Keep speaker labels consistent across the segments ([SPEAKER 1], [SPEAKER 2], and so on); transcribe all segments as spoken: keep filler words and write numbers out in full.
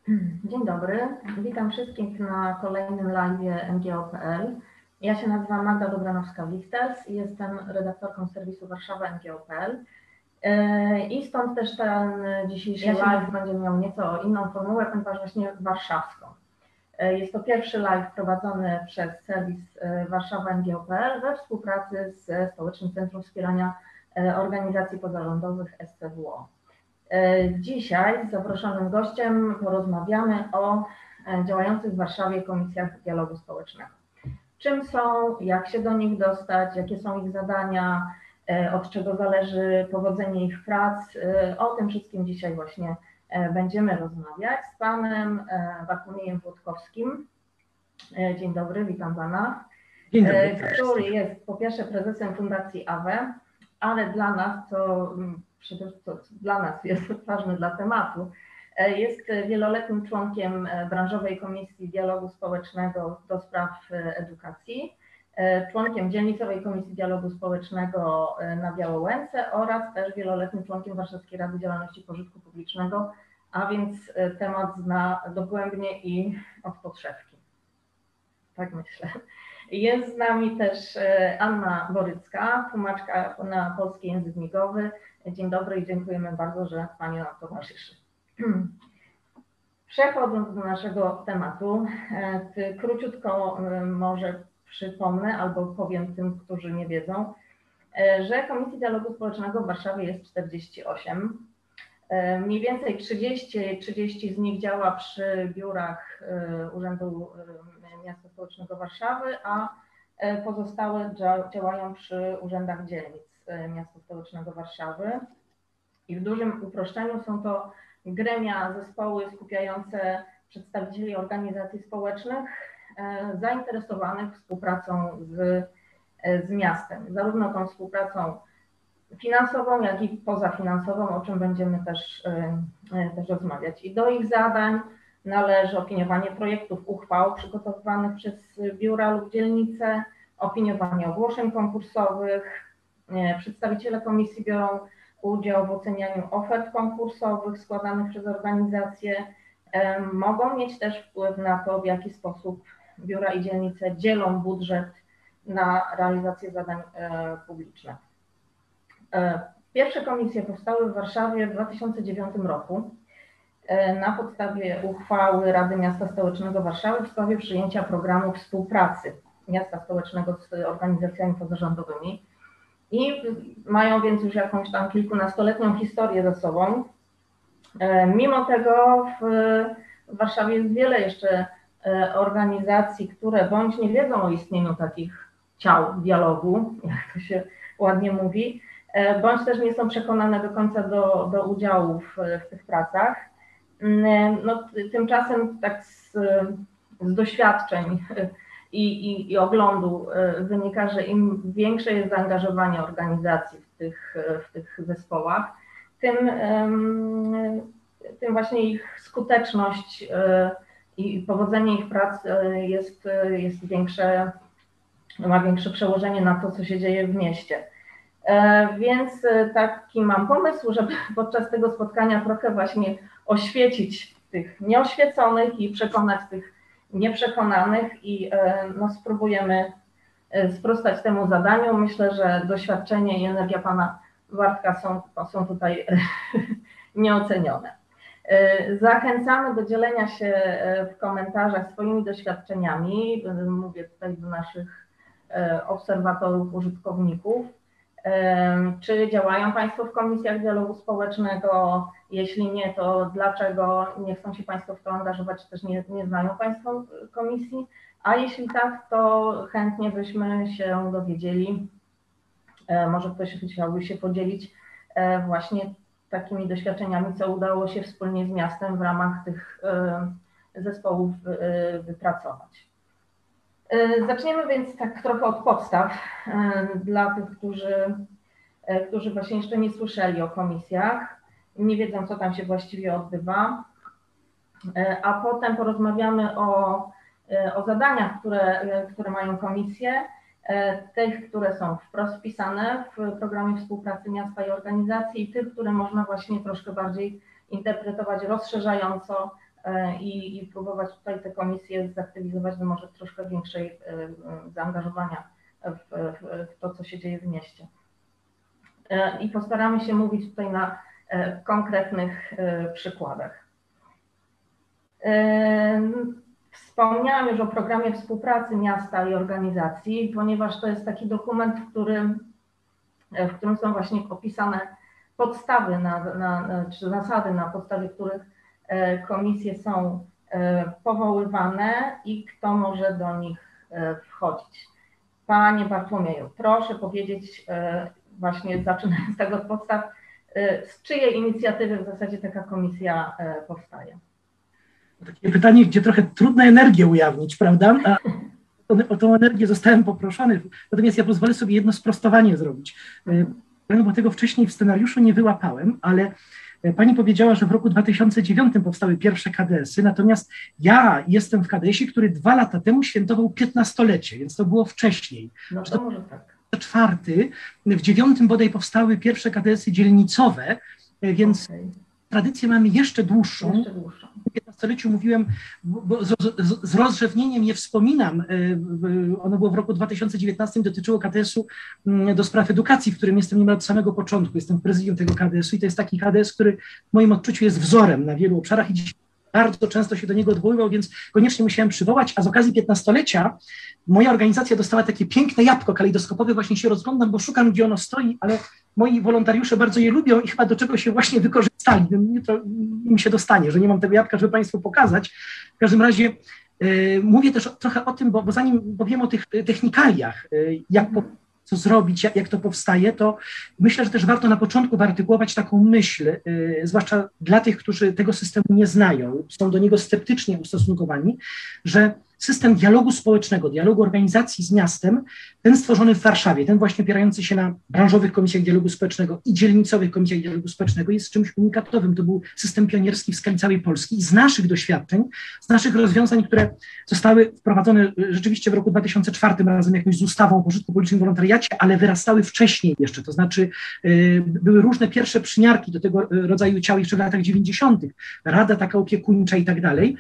[SPEAKER 1] Dzień dobry, witam wszystkich na kolejnym live N G O kropka P L. Ja się nazywam Magda Dobranowska-Lichters i jestem redaktorką serwisu Warszawa N G O kropka P L. I stąd też ten dzisiejszy ja live będzie miał nieco inną formułę, ponieważ właśnie warszawską. Jest to pierwszy live prowadzony przez serwis Warszawa N G O kropka P L we współpracy z Stołecznym Centrum Wspierania Organizacji Pozarządowych S C W O. Dzisiaj z zaproszonym gościem porozmawiamy o działających w Warszawie komisjach dialogu społecznego. Czym są, jak się do nich dostać, jakie są ich zadania, od czego zależy powodzenie ich prac. O tym wszystkim dzisiaj właśnie będziemy rozmawiać z panem Bartłomiejem Włodkowskim. Dzień dobry, witam pana.
[SPEAKER 2] Dzień dobry.
[SPEAKER 1] Który jest po pierwsze prezesem Fundacji A W E, ale dla nas, co przede wszystkim dla nas jest ważne dla tematu, jest wieloletnim członkiem branżowej Komisji Dialogu Społecznego do spraw edukacji, członkiem Dzielnicowej Komisji Dialogu Społecznego na Białołęce oraz też wieloletnim członkiem Warszawskiej Rady Działalności Pożytku Publicznego, a więc temat zna dogłębnie i od podszewki. Tak myślę. Jest z nami też Anna Borycka, tłumaczka na polski język migowy. Dzień dobry i dziękujemy bardzo, że pani nam towarzyszy. Przechodząc do naszego tematu, króciutko może przypomnę albo powiem tym, którzy nie wiedzą, że Komisji Dialogu Społecznego w Warszawie jest czterdzieści osiem. Mniej więcej trzydzieści, trzydzieści z nich działa przy biurach Urzędu Miasta Stołecznego Warszawy, a pozostałe działają przy urzędach dzielnic Miasta Stołecznego Warszawy. I w dużym uproszczeniu są to gremia, zespoły skupiające przedstawicieli organizacji społecznych zainteresowanych współpracą z, z miastem. Zarówno tą współpracą finansową, jak i pozafinansową, o czym będziemy też, też rozmawiać. I do ich zadań należy opiniowanie projektów uchwał przygotowywanych przez biura lub dzielnice, opiniowanie ogłoszeń konkursowych. Przedstawiciele komisji biorą udział w ocenianiu ofert konkursowych składanych przez organizacje. Mogą mieć też wpływ na to, w jaki sposób biura i dzielnice dzielą budżet na realizację zadań publicznych. Pierwsze komisje powstały w Warszawie w dwa tysiące dziewiątym roku na podstawie uchwały Rady Miasta Stołecznego Warszawy w sprawie przyjęcia programu współpracy Miasta Stołecznego z organizacjami pozarządowymi i mają więc już jakąś tam kilkunastoletnią historię ze sobą. Mimo tego w Warszawie jest wiele jeszcze organizacji, które bądź nie wiedzą o istnieniu takich ciał dialogu, jak to się ładnie mówi, bądź też nie są przekonane do końca do, do udziału w, w tych pracach. No, tymczasem tak z, z doświadczeń i, i, i oglądu wynika, że im większe jest zaangażowanie organizacji w tych, w tych zespołach, tym, tym właśnie ich skuteczność i powodzenie ich prac jest, jest większe, ma większe przełożenie na to, co się dzieje w mieście. Więc taki mam pomysł, żeby podczas tego spotkania trochę właśnie oświecić tych nieoświeconych i przekonać tych nieprzekonanych i no, spróbujemy sprostać temu zadaniu. Myślę, że doświadczenie i energia pana Bartka są, są tutaj nieocenione. Zachęcamy do dzielenia się w komentarzach swoimi doświadczeniami. Mówię tutaj do naszych obserwatorów, użytkowników. Czy działają Państwo w komisjach dialogu społecznego? Jeśli nie, to dlaczego nie chcą się Państwo w to angażować, czy też nie, nie znają Państwo komisji? A jeśli tak, to chętnie byśmy się dowiedzieli, może ktoś chciałby się podzielić właśnie takimi doświadczeniami, co udało się wspólnie z miastem w ramach tych zespołów wypracować. Zaczniemy więc tak trochę od podstaw dla tych, którzy, którzy właśnie jeszcze nie słyszeli o komisjach, nie wiedzą, co tam się właściwie odbywa, a potem porozmawiamy o, o zadaniach, które, które mają komisje, tych, które są wprost wpisane w programie współpracy miasta i organizacji i tych, które można właśnie troszkę bardziej interpretować rozszerzająco i, i próbować tutaj te komisje zaktywizować do może troszkę większej zaangażowania w, w, w to, co się dzieje w mieście. I postaramy się mówić tutaj na konkretnych przykładach. Wspomniałam już o programie współpracy miasta i organizacji, ponieważ to jest taki dokument, w którym, w którym są właśnie opisane podstawy, na, na, czy zasady, na podstawie których komisje są powoływane i kto może do nich wchodzić. Panie Bartłomieju, proszę powiedzieć, właśnie zaczynając tak od podstaw, z czyjej inicjatywy w zasadzie taka komisja powstaje?
[SPEAKER 2] Takie pytanie, gdzie trochę trudno energię ujawnić, prawda? A o tą energię zostałem poproszony, natomiast ja pozwolę sobie jedno sprostowanie zrobić. Bo tego wcześniej w scenariuszu nie wyłapałem, ale pani powiedziała, że w roku dwa tysiące dziewiątym powstały pierwsze K D S-y, natomiast ja jestem w K D S-ie, który dwa lata temu świętował piętnastolecie, więc to było wcześniej.
[SPEAKER 1] No to może tak.
[SPEAKER 2] Czwarty, w dziewiątym bodaj powstały pierwsze K D S-y dzielnicowe, więc okay. Tradycję mamy jeszcze dłuższą.
[SPEAKER 1] Jeszcze dłuższą.
[SPEAKER 2] W piętnastoleciu mówiłem, bo z, z, z rozrzewnieniem nie wspominam, ono było w roku dwa tysiące dziewiętnastym, dotyczyło K D S-u do spraw edukacji, w którym jestem niemal od samego początku, jestem w prezydium tego K D S-u i to jest taki K D S, który w moim odczuciu jest wzorem na wielu obszarach i dziś bardzo często się do niego odwoływał, więc koniecznie musiałem przywołać, a z okazji piętnastolecia moja organizacja dostała takie piękne jabłko kalejdoskopowe, właśnie się rozglądam, bo szukam, gdzie ono stoi, ale moi wolontariusze bardzo je lubią i chyba do czego się właśnie wykorzystali. Jutro im się dostanie, że nie mam tego jabłka, żeby Państwu pokazać. W każdym razie yy, mówię też trochę o tym, bo, bo zanim powiem o tych technikaliach, yy, jak po, co zrobić, jak, jak to powstaje, to myślę, że też warto na początku wyartykułować taką myśl, yy, zwłaszcza dla tych, którzy tego systemu nie znają, są do niego sceptycznie ustosunkowani, że system dialogu społecznego, dialogu organizacji z miastem, ten stworzony w Warszawie, ten właśnie opierający się na branżowych komisjach dialogu społecznego i dzielnicowych komisjach dialogu społecznego jest czymś unikatowym. To był system pionierski w skali całej Polski i z naszych doświadczeń, z naszych rozwiązań, które zostały wprowadzone rzeczywiście w roku dwa tysiące czwartym razem jakoś z ustawą o pożytku publicznym wolontariacie, ale wyrastały wcześniej jeszcze, to znaczy yy, były różne pierwsze przymiarki do tego rodzaju ciał jeszcze w latach dziewięćdziesiątych, rada taka opiekuńcza i tak dalej,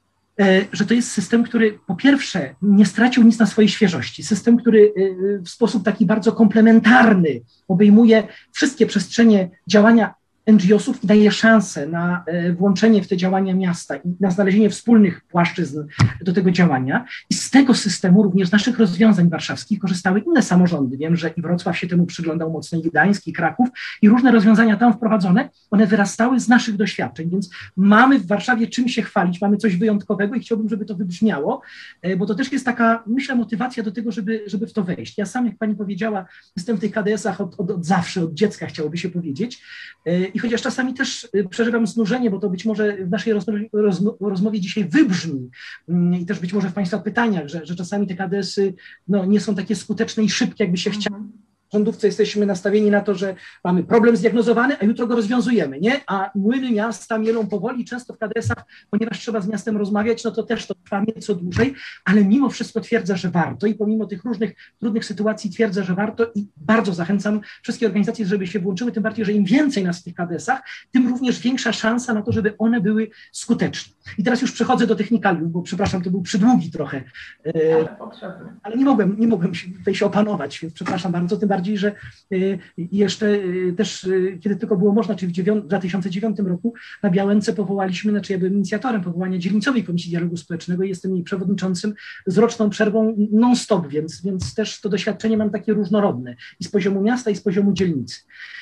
[SPEAKER 2] że to jest system, który po pierwsze nie stracił nic na swojej świeżości, system, który w sposób taki bardzo komplementarny obejmuje wszystkie przestrzenie działania N G O sów i daje szansę na włączenie w te działania miasta i na znalezienie wspólnych płaszczyzn do tego działania. I z tego systemu, również z naszych rozwiązań warszawskich korzystały inne samorządy. Wiem, że i Wrocław się temu przyglądał mocno, i Gdańsk, i Kraków, i różne rozwiązania tam wprowadzone, one wyrastały z naszych doświadczeń, więc mamy w Warszawie czym się chwalić, mamy coś wyjątkowego i chciałbym, żeby to wybrzmiało, bo to też jest taka, myślę, motywacja do tego, żeby, żeby w to wejść. Ja sam, jak pani powiedziała, jestem w tych K D S-ach od, od, od zawsze, od dziecka chciałoby się powiedzieć. I chociaż czasami też przeżywam znużenie, bo to być może w naszej rozmowie, rozmowie dzisiaj wybrzmi i też być może w Państwa pytaniach, że, że czasami te K D S-y no, nie są takie skuteczne i szybkie, jakby się mhm. chciało. W rządówce jesteśmy nastawieni na to, że mamy problem zdiagnozowany, a jutro go rozwiązujemy, nie? A młyny miasta mielą powoli, często w K D S-ach, ponieważ trzeba z miastem rozmawiać, no to też to trwa nieco dłużej, ale mimo wszystko twierdzę, że warto i pomimo tych różnych trudnych sytuacji twierdzę, że warto i bardzo zachęcam wszystkie organizacje, żeby się włączyły, tym bardziej, że im więcej nas w tych K D S-ach, tym również większa szansa na to, żeby one były skuteczne. I teraz już przechodzę do technikaliów, bo przepraszam, to był przydługi trochę,
[SPEAKER 1] ale potrzebny.
[SPEAKER 2] Ale nie mogłem, nie mogłem się tutaj się opanować, więc przepraszam bardzo, tym bardziej, że jeszcze też, kiedy tylko było można, czyli w dwa tysiące dziewiątym roku na Białęce powołaliśmy, znaczy ja byłem inicjatorem powołania dzielnicowej Komisji Dialogu Społecznego i jestem jej przewodniczącym z roczną przerwą non-stop, więc, więc też to doświadczenie mam takie różnorodne i z poziomu miasta, i z poziomu dzielnicy.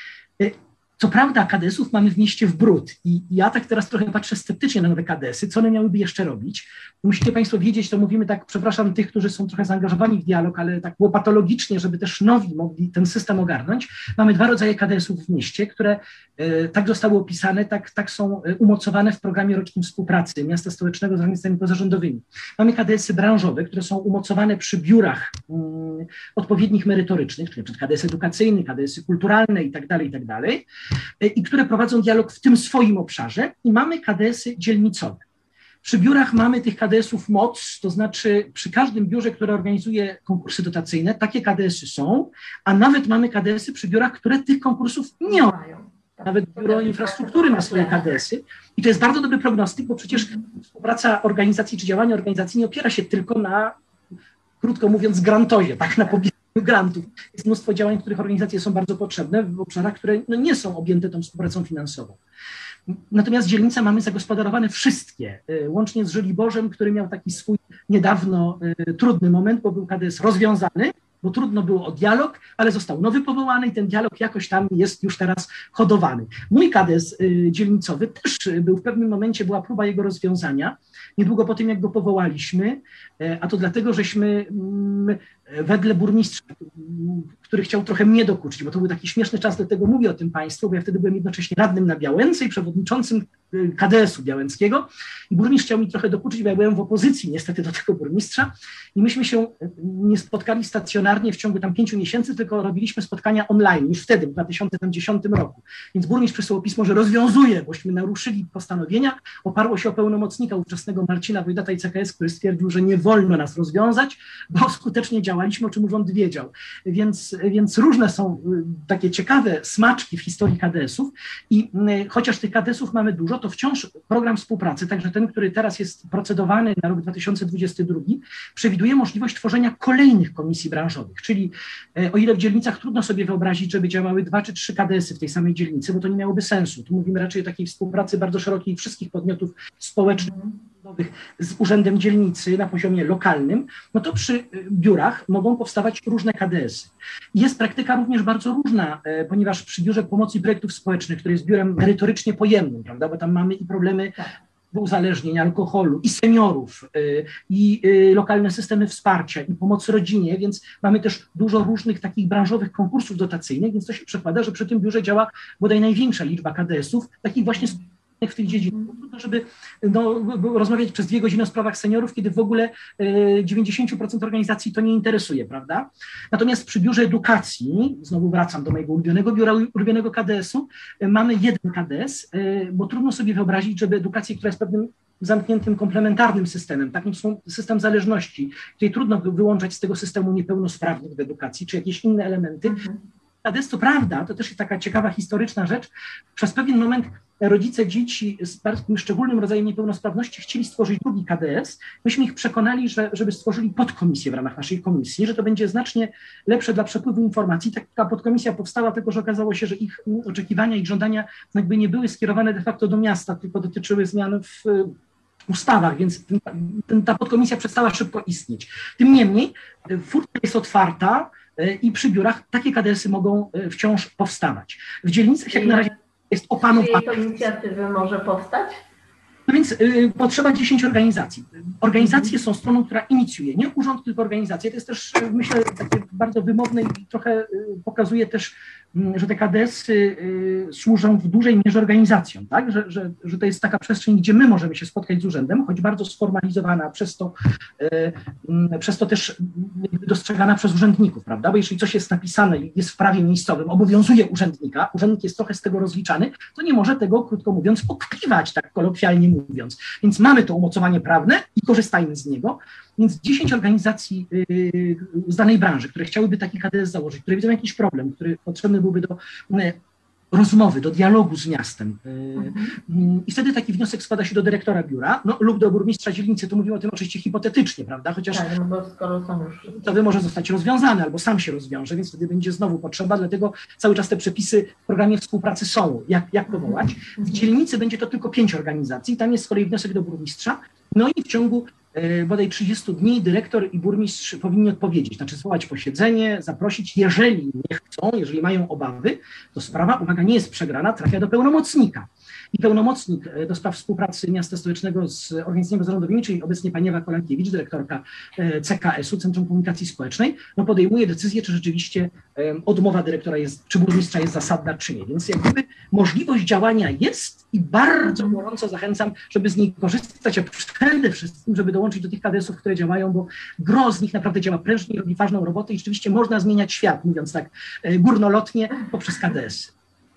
[SPEAKER 2] Co prawda K D S-ów mamy w mieście w bród i ja tak teraz trochę patrzę sceptycznie na nowe K D S-y, co one miałyby jeszcze robić. Musicie Państwo wiedzieć, to mówimy tak, przepraszam tych, którzy są trochę zaangażowani w dialog, ale tak było patologicznie, żeby też nowi mogli ten system ogarnąć. Mamy dwa rodzaje K D S-ów w mieście, które e, tak zostały opisane, tak, tak są umocowane w programie rocznym współpracy Miasta Stołecznego z organizacjami pozarządowymi. Mamy K D S-y branżowe, które są umocowane przy biurach mm, odpowiednich merytorycznych, czyli K D S edukacyjny, K D S-y kulturalne i tak dalej, i tak dalej. I które prowadzą dialog w tym swoim obszarze i mamy K D S-y dzielnicowe. Przy biurach mamy tych K D S-ów moc, to znaczy przy każdym biurze, które organizuje konkursy dotacyjne, takie K D S-y są, a nawet mamy K D S-y przy biurach, które tych konkursów nie mają. Nawet Biuro Infrastruktury ma swoje K D S-y i to jest bardzo dobry prognostyk, bo przecież współpraca organizacji czy działanie organizacji nie opiera się tylko na, krótko mówiąc, grantozie, tak, na pobieraniu grantów. Jest mnóstwo działań, których organizacje są bardzo potrzebne w obszarach, które no, nie są objęte tą współpracą finansową. Natomiast dzielnice mamy zagospodarowane wszystkie, łącznie z Żoliborzem, który miał taki swój niedawno trudny moment, bo był K D S rozwiązany, bo trudno było o dialog, ale został nowy powołany i ten dialog jakoś tam jest już teraz hodowany. Mój K D S dzielnicowy też był w pewnym momencie, była próba jego rozwiązania, niedługo po tym, jak go powołaliśmy, a to dlatego, żeśmy wedle burmistrza, który chciał trochę mnie dokuczyć, bo to był taki śmieszny czas, dlatego mówię o tym państwu, bo ja wtedy byłem jednocześnie radnym na Białęce i przewodniczącym K D S-u białęckiego i burmistrz chciał mi trochę dokuczyć, bo ja byłem w opozycji niestety do tego burmistrza i myśmy się nie spotkali stacjonarnie w ciągu tam pięciu miesięcy, tylko robiliśmy spotkania online już wtedy, w dwa tysiące dziesiątym roku. Więc burmistrz przysłał pismo, że rozwiązuje, bośmy naruszyli postanowienia, oparło się o pełnomocnika ówczesnego Marcina Wojdata i C K S, który stwierdził, że nie wolno nas rozwiązać, bo skutecznie działaliśmy, o czym urząd wiedział. Więc, więc różne są takie ciekawe smaczki w historii K D S-ów i chociaż tych K D S-ów mamy dużo, to wciąż program współpracy, także ten, który teraz jest procedowany na rok dwa tysiące dwudziesty drugi, przewiduje możliwość tworzenia kolejnych komisji branżowych, czyli o ile w dzielnicach trudno sobie wyobrazić, żeby działały dwa czy trzy K D S-y w tej samej dzielnicy, bo to nie miałoby sensu. Tu mówimy raczej o takiej współpracy bardzo szerokiej wszystkich podmiotów społecznych z urzędem dzielnicy na poziomie lokalnym, no to przy biurach mogą powstawać różne K D S-y. Jest praktyka również bardzo różna, ponieważ przy Biurze Pomocy i Projektów Społecznych, które jest biurem merytorycznie pojemnym, prawda, bo tam mamy i problemy uzależnień, alkoholu, i seniorów, i lokalne systemy wsparcia, i pomoc rodzinie, więc mamy też dużo różnych takich branżowych konkursów dotacyjnych, więc to się przekłada, że przy tym biurze działa bodaj największa liczba K D S-ów, takich właśnie w tych dziedzinach. Trudno, żeby no, rozmawiać przez dwie godziny o sprawach seniorów, kiedy w ogóle dziewięćdziesiąt procent organizacji to nie interesuje, prawda? Natomiast przy Biurze Edukacji, znowu wracam do mojego ulubionego biura, ulubionego K D S-u, mamy jeden K D S, bo trudno sobie wyobrazić, żeby edukację, która jest pewnym zamkniętym komplementarnym systemem, takim są system zależności, której trudno wyłączać z tego systemu niepełnosprawnych w edukacji, czy jakieś inne elementy. Mhm. K D S, to prawda, to też jest taka ciekawa historyczna rzecz, przez pewien moment rodzice dzieci z takim szczególnym rodzajem niepełnosprawności chcieli stworzyć drugi K D S. Myśmy ich przekonali, że, żeby stworzyli podkomisję w ramach naszej komisji, że to będzie znacznie lepsze dla przepływu informacji. Taka podkomisja powstała, tylko że okazało się, że ich oczekiwania i żądania jakby nie były skierowane de facto do miasta, tylko dotyczyły zmian w ustawach, więc ten, ten, ta podkomisja przestała szybko istnieć. Tym niemniej furtka jest otwarta i przy biurach takie K D S-y mogą wciąż powstawać. W dzielnicach jak na razie jest opanowane.
[SPEAKER 1] Jakiej inicjatywy może powstać?
[SPEAKER 2] No więc y, potrzeba dziesięć organizacji. Organizacje mm. są stroną, która inicjuje, nie urząd, tylko organizacje. To jest też, myślę, takie bardzo wymowne i trochę y, pokazuje też, y, że te K D S-y y, służą w dużej mierze organizacjom, tak? Że, że, że to jest taka przestrzeń, gdzie my możemy się spotkać z urzędem, choć bardzo sformalizowana, przez to, y, y, przez to też dostrzegana przez urzędników, prawda? Bo jeśli coś jest napisane i jest w prawie miejscowym, obowiązuje urzędnika, urzędnik jest trochę z tego rozliczany, to nie może tego, krótko mówiąc, okliwać, tak kolokwialnie mówiąc. Więc mamy to umocowanie prawne i korzystajmy z niego. Więc dziesięć organizacji yy, z danej branży, które chciałyby taki K D S założyć, które widzą jakiś problem, który potrzebny byłby do yy, rozmowy, do dialogu z miastem. Yy, mhm. I wtedy taki wniosek składa się do dyrektora biura, no, lub do burmistrza dzielnicy, tu mówimy o tym oczywiście hipotetycznie, prawda? Chociaż
[SPEAKER 1] tak, no bo skoro są już...
[SPEAKER 2] to by może zostać rozwiązane, albo sam się rozwiąże, więc wtedy będzie znowu potrzeba, dlatego cały czas te przepisy w programie współpracy są, jak, jak powołać. W dzielnicy będzie to tylko pięć organizacji, tam jest z kolei wniosek do burmistrza, no i w ciągu e, bodaj trzydziestu dni dyrektor i burmistrz powinni odpowiedzieć, znaczy zwołać posiedzenie, zaprosić, jeżeli nie chcą, jeżeli mają obawy, to sprawa, uwaga, nie jest przegrana, trafia do pełnomocnika. I pełnomocnik do spraw współpracy miasta stołecznego z organizacjami pozarządowymi, czyli obecnie pani Ewa Kolankiewicz, dyrektorka C K S-u, Centrum Komunikacji Społecznej, no podejmuje decyzję, czy rzeczywiście odmowa dyrektora jest, czy burmistrza jest zasadna, czy nie. Więc jak gdyby możliwość działania jest i bardzo gorąco zachęcam, żeby z niej korzystać, a przede wszystkim, żeby dołączyć do tych K D S-ów, które działają, bo gro z nich naprawdę działa prężnie, robi ważną robotę i rzeczywiście można zmieniać świat, mówiąc tak górnolotnie, poprzez K D S-y.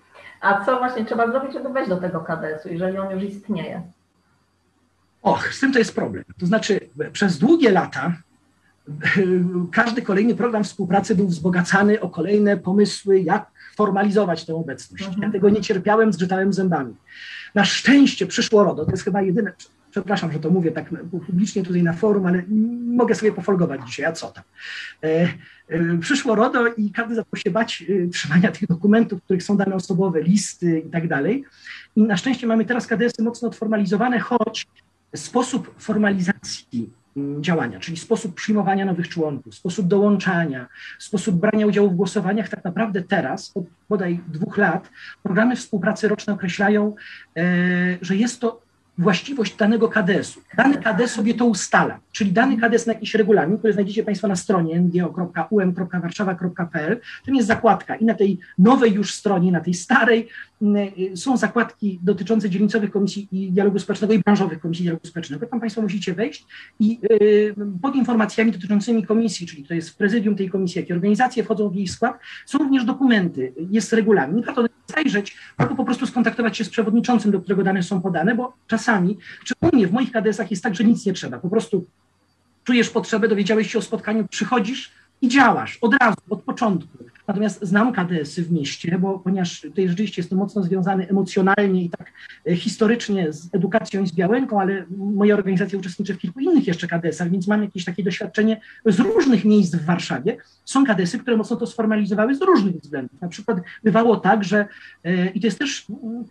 [SPEAKER 1] A co właśnie trzeba zrobić, żeby wejść do tego K D S-u, jeżeli on już istnieje?
[SPEAKER 2] Och, z tym to jest problem. To znaczy, przez długie lata każdy kolejny program współpracy był wzbogacany o kolejne pomysły, jak formalizować tę obecność. Ja tego nie cierpiałem, zgrzytałem zębami. Na szczęście przyszło RODO, to jest chyba jedyne, przepraszam, że to mówię tak publicznie tutaj na forum, ale mogę sobie pofolgować dzisiaj, a co tam. E, e, przyszło RODO i każdy zaczął się bać e, trzymania tych dokumentów, w których są dane osobowe, listy i tak dalej. I na szczęście mamy teraz K D S-y mocno odformalizowane, choć sposób formalizacji działania, czyli sposób przyjmowania nowych członków, sposób dołączania, sposób brania udziału w głosowaniach, tak naprawdę teraz, od bodaj dwóch lat, programy współpracy roczne określają, e, że jest to właściwość danego K D S-u. Dany K D S sobie to ustala, czyli dany K D S na jakiś regulamin, który znajdziecie Państwo na stronie n g o kropka u m kropka warszawa kropka p l. Tam jest zakładka i na tej nowej już stronie, na tej starej są zakładki dotyczące dzielnicowych komisji i dialogu społecznego i branżowych komisji dialogu społecznego. Tam Państwo musicie wejść i pod informacjami dotyczącymi komisji, czyli to jest prezydium tej komisji, jakie organizacje wchodzą w jej skład, są również dokumenty, jest regulamin. Warto zajrzeć, albo po prostu skontaktować się z przewodniczącym, do którego dane są podane, bo czasami, czy u mnie w moich K D S-ach jest tak, że nic nie trzeba. Po prostu czujesz potrzebę, dowiedziałeś się o spotkaniu, przychodzisz i działasz od razu, od początku. Natomiast znam K D S-y w mieście, bo ponieważ tutaj rzeczywiście jestem mocno związany emocjonalnie i tak historycznie z edukacją i z Białęką, ale moja organizacja uczestniczy w kilku innych jeszcze K D S-ach, więc mam jakieś takie doświadczenie z różnych miejsc w Warszawie. Są K D S-y, które mocno to sformalizowały z różnych względów. Na przykład bywało tak, że i to jest też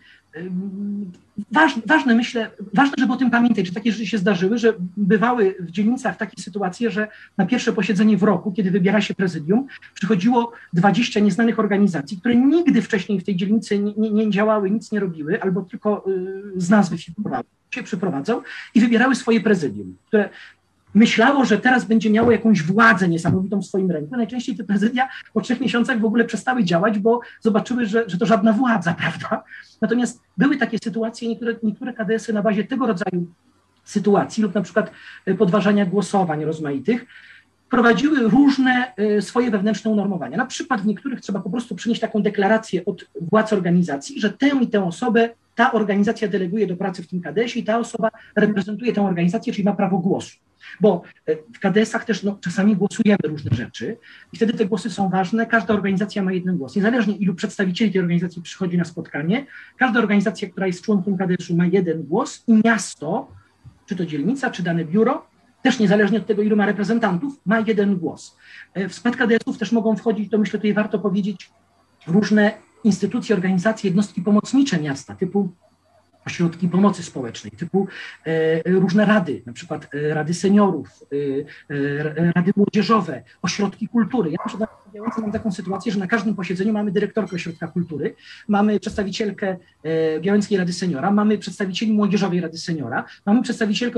[SPEAKER 2] Ważne, ważne, myślę, ważne, żeby o tym pamiętać, że takie rzeczy się zdarzyły, że bywały w dzielnicach takie sytuacje, że na pierwsze posiedzenie w roku, kiedy wybiera się prezydium, przychodziło dwadzieścia nieznanych organizacji, które nigdy wcześniej w tej dzielnicy nie, nie, nie działały, nic nie robiły, albo tylko y, z nazwy figurowały, się przyprowadzą i wybierały swoje prezydium, które myślało, że teraz będzie miało jakąś władzę niesamowitą w swoim ręku. Najczęściej te prezydia po trzech miesiącach w ogóle przestały działać, bo zobaczyły, że, że to żadna władza, prawda? Natomiast były takie sytuacje, niektóre, niektóre K D S-y na bazie tego rodzaju sytuacji lub na przykład podważania głosowań rozmaitych prowadziły różne swoje wewnętrzne unormowania. Na przykład w niektórych trzeba po prostu przynieść taką deklarację od władz organizacji, że tę i tę osobę ta organizacja deleguje do pracy w tym K D S-ie i ta osoba reprezentuje tę organizację, czyli ma prawo głosu. Bo w K D S-ach też no, czasami głosujemy różne rzeczy i wtedy te głosy są ważne. Każda organizacja ma jeden głos. Niezależnie ilu przedstawicieli tej organizacji przychodzi na spotkanie, każda organizacja, która jest członkiem K D S-u, ma jeden głos i miasto, czy to dzielnica, czy dane biuro, też niezależnie od tego, ilu ma reprezentantów, ma jeden głos. W skład K D S-ów też mogą wchodzić, to myślę, tutaj warto powiedzieć, różne instytucje, organizacje, jednostki pomocnicze miasta, typu ośrodki pomocy społecznej, typu e, różne rady, na przykład e, rady seniorów, e, e, rady młodzieżowe, ośrodki kultury. Ja na przykład mam taką sytuację, że na każdym posiedzeniu mamy dyrektorkę ośrodka kultury, mamy przedstawicielkę e, Białęckiej Rady Seniora, mamy przedstawicieli Młodzieżowej Rady Seniora, mamy przedstawicielkę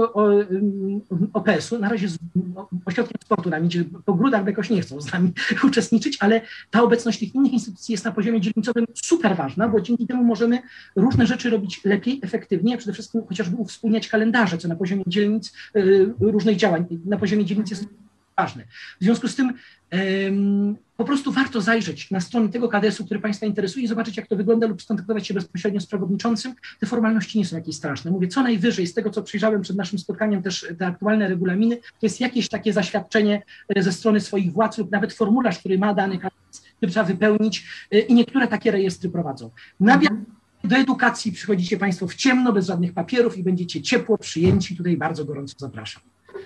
[SPEAKER 2] O P S-u, na razie z no, ośrodkiem sportu nami, gdzie po grudach jakoś nie chcą z nami uczestniczyć, ale ta obecność tych innych instytucji jest na poziomie dzielnicowym super ważna, bo dzięki temu możemy różne rzeczy robić lepiej, efektywnie, a przede wszystkim chociażby uwspólniać kalendarze, co na poziomie dzielnic, y, różnych działań, na poziomie dzielnic jest ważne. W związku z tym ym, po prostu warto zajrzeć na stronę tego K D S-u, który Państwa interesuje i zobaczyć, jak to wygląda lub skontaktować się bezpośrednio z przewodniczącym. Te formalności nie są jakieś straszne. Mówię, co najwyżej z tego, co przyjrzałem przed naszym spotkaniem, też te aktualne regulaminy, to jest jakieś takie zaświadczenie ze strony swoich władz lub nawet formularz, który ma dany K D S, który trzeba wypełnić y, i niektóre takie rejestry prowadzą. Na Do edukacji przychodzicie Państwo w ciemno, bez żadnych papierów i będziecie ciepło przyjęci. Tutaj bardzo gorąco zapraszam.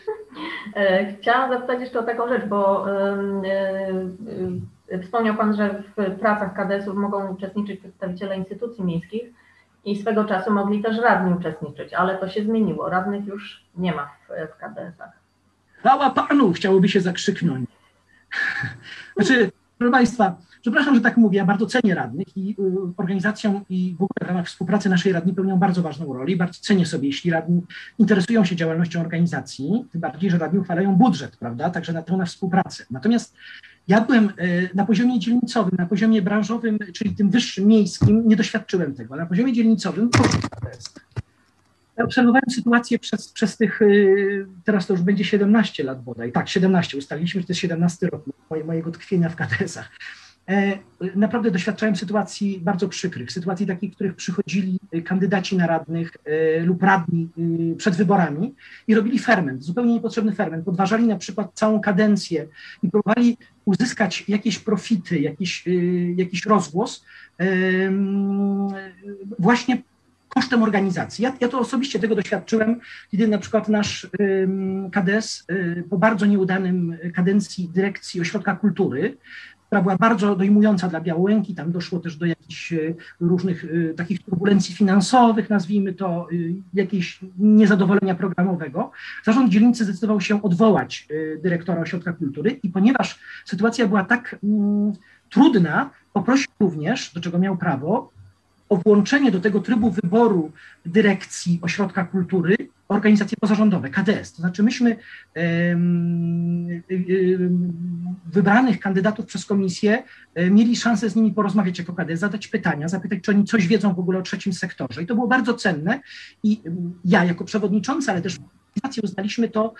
[SPEAKER 1] Chciałam zapytać jeszcze o taką rzecz, bo wspomniał Pan, że w pracach K D S-ów mogą uczestniczyć przedstawiciele instytucji miejskich i swego czasu mogli też radni uczestniczyć, ale to się zmieniło. Radnych już nie ma w, w K D S-ach.
[SPEAKER 2] Chwała Panu, chciałoby się zakrzyknąć. Znaczy, proszę Państwa, przepraszam, że tak mówię, ja bardzo cenię radnych i y, organizacją i w ogóle w ramach współpracy naszej radni pełnią bardzo ważną rolę i bardzo cenię sobie, jeśli radni interesują się działalnością organizacji, tym bardziej, że radni uchwalają budżet, prawda, także na to na współpracę. Natomiast ja byłem y, na poziomie dzielnicowym, na poziomie branżowym, czyli tym wyższym, miejskim, nie doświadczyłem tego, ale na poziomie dzielnicowym ja obserwowałem sytuację przez, przez tych, y, teraz to już będzie siedemnaście lat bodaj, tak, siedemnaście, ustaliliśmy, że to jest siedemnasty rok mojego tkwienia w K D S-ach. Naprawdę doświadczałem sytuacji bardzo przykrych, sytuacji takich, w których przychodzili kandydaci na radnych lub radni przed wyborami i robili ferment, zupełnie niepotrzebny ferment, podważali na przykład całą kadencję i próbowali uzyskać jakieś profity, jakiś, jakiś rozgłos właśnie kosztem organizacji. Ja, ja to osobiście tego doświadczyłem, kiedy na przykład nasz K D S po bardzo nieudanym kadencji dyrekcji Ośrodka Kultury, która była bardzo dojmująca dla Białołęki, tam doszło też do jakichś różnych takich turbulencji finansowych, nazwijmy to, jakiegoś niezadowolenia programowego. Zarząd dzielnicy zdecydował się odwołać dyrektora Ośrodka Kultury i ponieważ sytuacja była tak mm, trudna, poprosił również, do czego miał prawo, o włączenie do tego trybu wyboru dyrekcji Ośrodka Kultury organizacje pozarządowe, K D S. To znaczy myśmy um, um, wybranych kandydatów przez komisję um, mieli szansę z nimi porozmawiać jako K D S, zadać pytania, zapytać, czy oni coś wiedzą w ogóle o trzecim sektorze. I to było bardzo cenne i um, ja jako przewodnicząca, ale też organizacje uznaliśmy to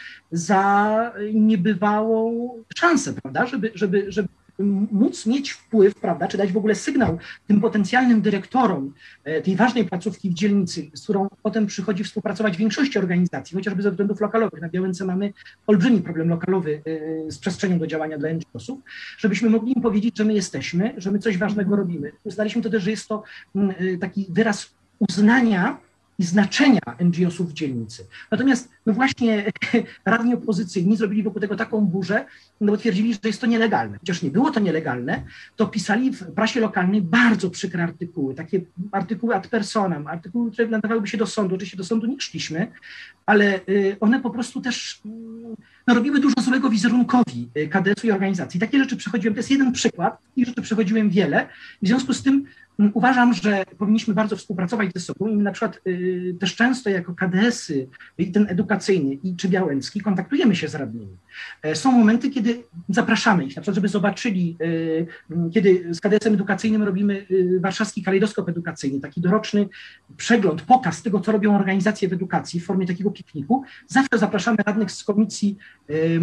[SPEAKER 2] za niebywałą szansę, prawda, żeby, żeby, żeby móc mieć wpływ, prawda, czy dać w ogóle sygnał tym potencjalnym dyrektorom tej ważnej placówki w dzielnicy, z którą potem przychodzi współpracować w większości organizacji, chociażby ze względów lokalowych. Na Białęce mamy olbrzymi problem lokalowy z przestrzenią do działania dla N G O sów, żebyśmy mogli im powiedzieć, że my jesteśmy, że my coś ważnego robimy. Uznaliśmy to też, że jest to taki wyraz uznania i znaczenia N G O sów w dzielnicy. Natomiast no właśnie radni opozycyjni zrobili wokół tego taką burzę, no bo twierdzili, że jest to nielegalne. Chociaż nie było to nielegalne, to pisali w prasie lokalnej bardzo przykre artykuły, takie artykuły ad personam, artykuły, które nadawałyby się do sądu. Oczywiście do sądu nie szliśmy, ale one po prostu też no, robiły dużo złego wizerunkowi K D S-u i organizacji. Takie rzeczy przechodziłem, to jest jeden przykład, takich rzeczy przechodziłem wiele i w związku z tym uważam, że powinniśmy bardzo współpracować ze sobą i na przykład y, też często jako K D S-y, i ten edukacyjny i czy białęcki, kontaktujemy się z radnymi. E, są momenty, kiedy zapraszamy ich, na przykład żeby zobaczyli, y, kiedy z K D S-em edukacyjnym robimy y, warszawski kalejdoskop edukacyjny, taki doroczny przegląd, pokaz tego, co robią organizacje w edukacji w formie takiego pikniku. Zawsze zapraszamy radnych z komisji y,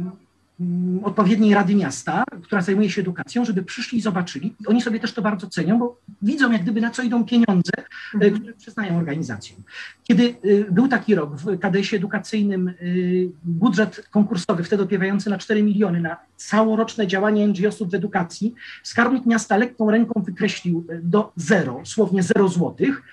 [SPEAKER 2] odpowiedniej Rady Miasta, która zajmuje się edukacją, żeby przyszli i zobaczyli. I oni sobie też to bardzo cenią, bo widzą jak gdyby na co idą pieniądze, które przyznają organizacjom. Kiedy był taki rok w K D S-ie edukacyjnym budżet konkursowy, wtedy opiewający na cztery miliony na całoroczne działanie N G O sów w edukacji, skarbnik miasta lekką ręką wykreślił do zero, słownie zero złotych,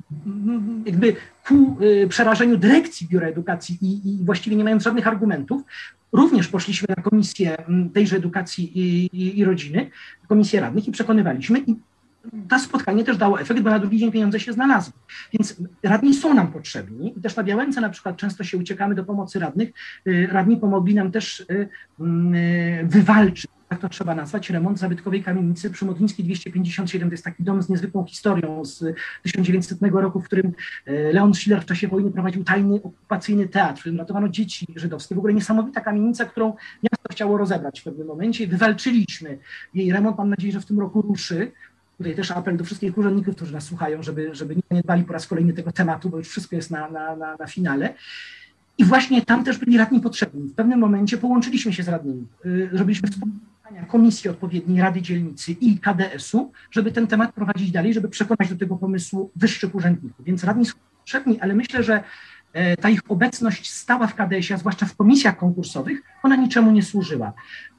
[SPEAKER 2] jakby ku przerażeniu dyrekcji Biura Edukacji i, i właściwie nie mając żadnych argumentów, również poszliśmy na komisję tejże edukacji i, i, i rodziny, komisję radnych i przekonywaliśmy i to spotkanie też dało efekt, bo na drugi dzień pieniądze się znalazły. Więc radni są nam potrzebni i też na Białęce na przykład często się uciekamy do pomocy radnych. Radni pomogli nam też wywalczyć, jak to trzeba nazwać, remont zabytkowej kamienicy przy Modlińskiej dwieście pięćdziesiąt siedem. To jest taki dom z niezwykłą historią z tysiąc dziewięćsetnego roku, w którym Leon Schiller w czasie wojny prowadził tajny okupacyjny teatr, w którym ratowano dzieci żydowskie. W ogóle niesamowita kamienica, którą miasto chciało rozebrać w pewnym momencie. Wywalczyliśmy jej remont. Mam nadzieję, że w tym roku ruszy. Tutaj też apel do wszystkich urzędników, którzy nas słuchają, żeby, żeby nie dbali po raz kolejny tego tematu, bo już wszystko jest na, na, na, na finale. I właśnie tam też byli radni potrzebni. W pewnym momencie połączyliśmy się z radnymi. Zrobiliśmy spotkania komisji odpowiedniej Rady Dzielnicy i K D S-u, żeby ten temat prowadzić dalej, żeby przekonać do tego pomysłu wyższych urzędników. Więc radni są potrzebni, ale myślę, że ta ich obecność stała w K D S-ie, a zwłaszcza w komisjach konkursowych, ona niczemu nie służyła.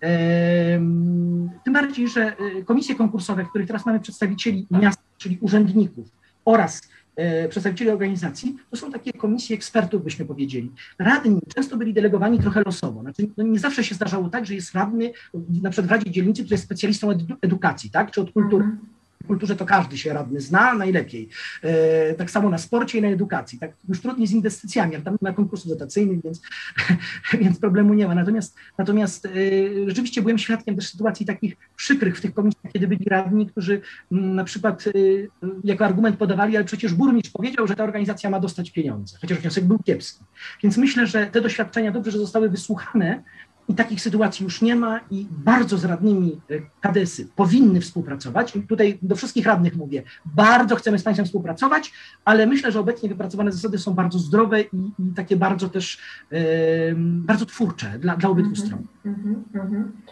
[SPEAKER 2] Tym bardziej, że komisje konkursowe, w których teraz mamy przedstawicieli miasta, czyli urzędników oraz przedstawicieli organizacji, to są takie komisje ekspertów, byśmy powiedzieli. Radni często byli delegowani trochę losowo. Znaczy, no nie zawsze się zdarzało tak, że jest radny, na przykład w Radzie Dzielnicy, który jest specjalistą od edukacji, tak, czy od kultury. W kulturze to każdy się radny zna najlepiej. E, tak samo na sporcie i na edukacji. Tak już trudniej z inwestycjami, ale tam nie ma konkursów dotacyjnych, więc, więc problemu nie ma. Natomiast, natomiast e, rzeczywiście byłem świadkiem też sytuacji takich przykrych w tych komisjach, kiedy byli radni, którzy m, na przykład e, jako argument podawali, ale przecież burmistrz powiedział, że ta organizacja ma dostać pieniądze, chociaż wniosek był kiepski. Więc myślę, że te doświadczenia dobrze, że zostały wysłuchane. I takich sytuacji już nie ma i bardzo z radnymi K D S-y powinny współpracować. I tutaj do wszystkich radnych mówię, bardzo chcemy z Państwem współpracować, ale myślę, że obecnie wypracowane zasady są bardzo zdrowe i, i takie bardzo też, e, bardzo twórcze dla, dla obydwu
[SPEAKER 1] mm-hmm,
[SPEAKER 2] stron.
[SPEAKER 1] Mm-hmm, mm-hmm.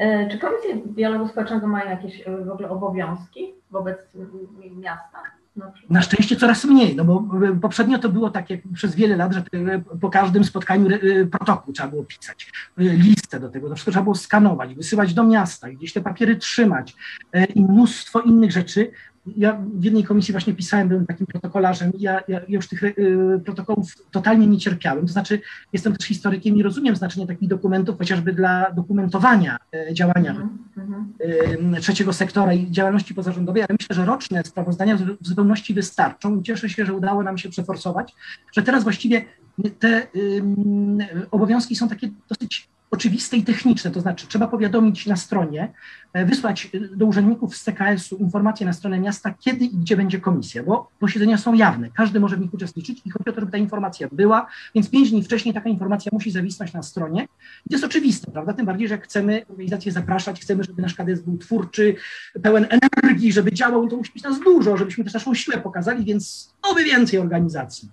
[SPEAKER 1] Czy Komisje Dialogu Społecznego mają jakieś w ogóle obowiązki wobec miasta?
[SPEAKER 2] Na szczęście coraz mniej, no bo poprzednio to było tak jak przez wiele lat, że po każdym spotkaniu protokół trzeba było pisać, listę do tego, to wszystko trzeba było skanować, wysyłać do miasta, gdzieś te papiery trzymać i mnóstwo innych rzeczy. Ja w jednej komisji właśnie pisałem, byłem takim protokolarzem i ja, ja już tych y, protokołów totalnie nie cierpiałem. To znaczy jestem też historykiem i rozumiem znaczenie takich dokumentów, chociażby dla dokumentowania y, działania mm-hmm. y, trzeciego sektora i działalności pozarządowej, ale myślę, że roczne sprawozdania w, w zupełności wystarczą i cieszę się, że udało nam się przeforsować, że teraz właściwie te y, obowiązki są takie dosyć oczywiste i techniczne, to znaczy trzeba powiadomić na stronie, wysłać do urzędników z C K S-u informacje na stronę miasta, kiedy i gdzie będzie komisja, bo posiedzenia są jawne, każdy może w nich uczestniczyć i chodzi o to, żeby ta informacja była, więc pięć dni wcześniej taka informacja musi zawisnąć na stronie i to jest oczywiste, prawda, tym bardziej, że jak chcemy organizację zapraszać, chcemy, żeby nasz K D S był twórczy, pełen energii, żeby działał, to musi być nas dużo, żebyśmy też naszą siłę pokazali, więc oby więcej organizacji.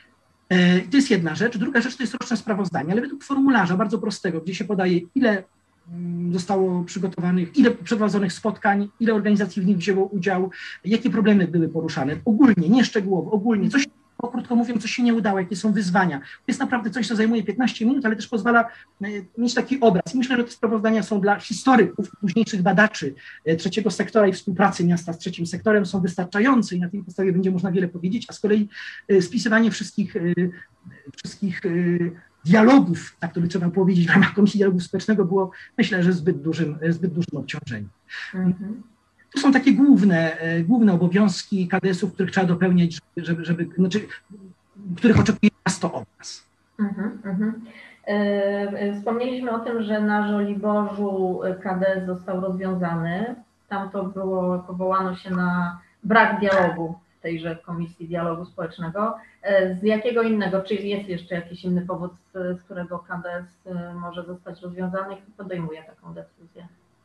[SPEAKER 2] To jest jedna rzecz. Druga rzecz to jest roczne sprawozdanie, ale według formularza bardzo prostego, gdzie się podaje, ile zostało przygotowanych, ile przeprowadzonych spotkań, ile organizacji w nich wzięło udział, jakie problemy były poruszane. Ogólnie, nie szczegółowo, ogólnie, coś, krótko mówiąc, co się nie udało, jakie są wyzwania. To jest naprawdę coś, co zajmuje piętnaście minut, ale też pozwala mieć taki obraz. I myślę, że te sprawozdania są dla historyków, późniejszych badaczy trzeciego sektora i współpracy miasta z trzecim sektorem są wystarczające i na tej podstawie będzie można wiele powiedzieć, a z kolei spisywanie wszystkich, wszystkich dialogów, tak to by trzeba powiedzieć, w ramach Komisji Dialogu Społecznego było, myślę, że zbyt dużym, zbyt dużym obciążeniem. Mhm. To są takie główne, główne obowiązki K D S-ów, których trzeba dopełniać, żeby, żeby, znaczy, których oczekuje miasto od nas.
[SPEAKER 1] Mhm, mhm. Wspomnieliśmy o tym, że na Żoliborzu K D S został rozwiązany. Tam to było, powołano się na brak dialogu w tejże Komisji Dialogu Społecznego. Z jakiego innego, czy jest jeszcze jakiś inny powód, z którego K D S może zostać rozwiązany i kto podejmuje taką decyzję?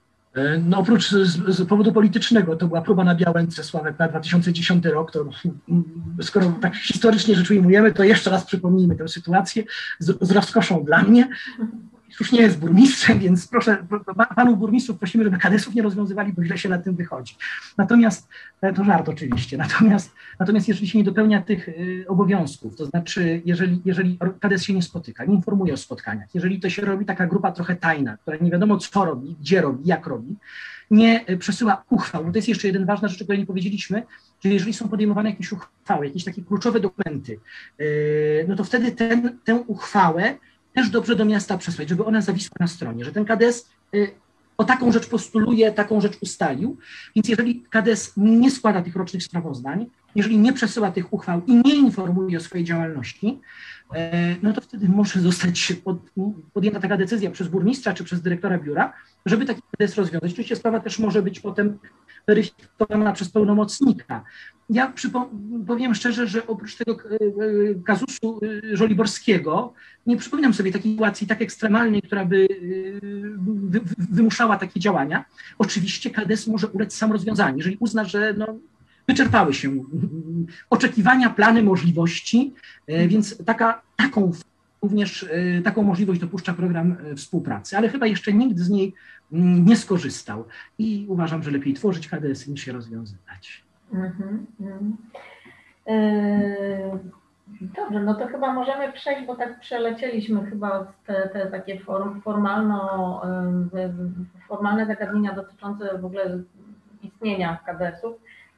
[SPEAKER 2] No oprócz z, z powodu politycznego, to była próba na Białęce, Sławek, na dwa tysiące dziesiąty rok, to skoro tak historycznie rzecz ujmujemy, to jeszcze raz przypomnijmy tę sytuację z, z rozkoszą dla mnie. Już nie jest burmistrzem, więc proszę, panów burmistrzów prosimy, żeby K D S-ów nie rozwiązywali, bo źle się na tym wychodzi. Natomiast, to żart oczywiście, natomiast, natomiast jeżeli się nie dopełnia tych y, obowiązków, to znaczy jeżeli, jeżeli K D S się nie spotyka, nie informuje o spotkaniach, jeżeli to się robi taka grupa trochę tajna, która nie wiadomo co robi, gdzie robi, jak robi, nie przesyła uchwał, bo to jest jeszcze jeden ważna rzecz, o której nie powiedzieliśmy, że jeżeli są podejmowane jakieś uchwały, jakieś takie kluczowe dokumenty, y, no to wtedy ten, tę uchwałę też dobrze do miasta przesłać, żeby ona zawisła na stronie, że ten K D S y, o taką rzecz postuluje, taką rzecz ustalił, więc jeżeli K D S nie składa tych rocznych sprawozdań, jeżeli nie przesyła tych uchwał i nie informuje o swojej działalności, y, no to wtedy może zostać pod, podjęta taka decyzja przez burmistrza czy przez dyrektora biura, żeby taki K D S rozwiązać. Oczywiście sprawa też może być potem weryfikowana przez pełnomocnika. Ja powiem szczerze, że oprócz tego kazusu żoliborskiego nie przypominam sobie takiej sytuacji tak ekstremalnej, która by wy, wymuszała takie działania. Oczywiście K D S może ulec samorozwiązaniu, jeżeli uzna, że no, wyczerpały się oczekiwania, plany, możliwości, więc taka, taką również taką możliwość dopuszcza program współpracy, ale chyba jeszcze nikt z niej nie skorzystał i uważam, że lepiej tworzyć K D S-y niż się rozwiązywać.
[SPEAKER 1] Mm-hmm, mm. Yy, dobrze, no to chyba możemy przejść, bo tak przelecieliśmy chyba te, te takie form, formalno, yy, formalne zagadnienia dotyczące w ogóle istnienia K D S-ów.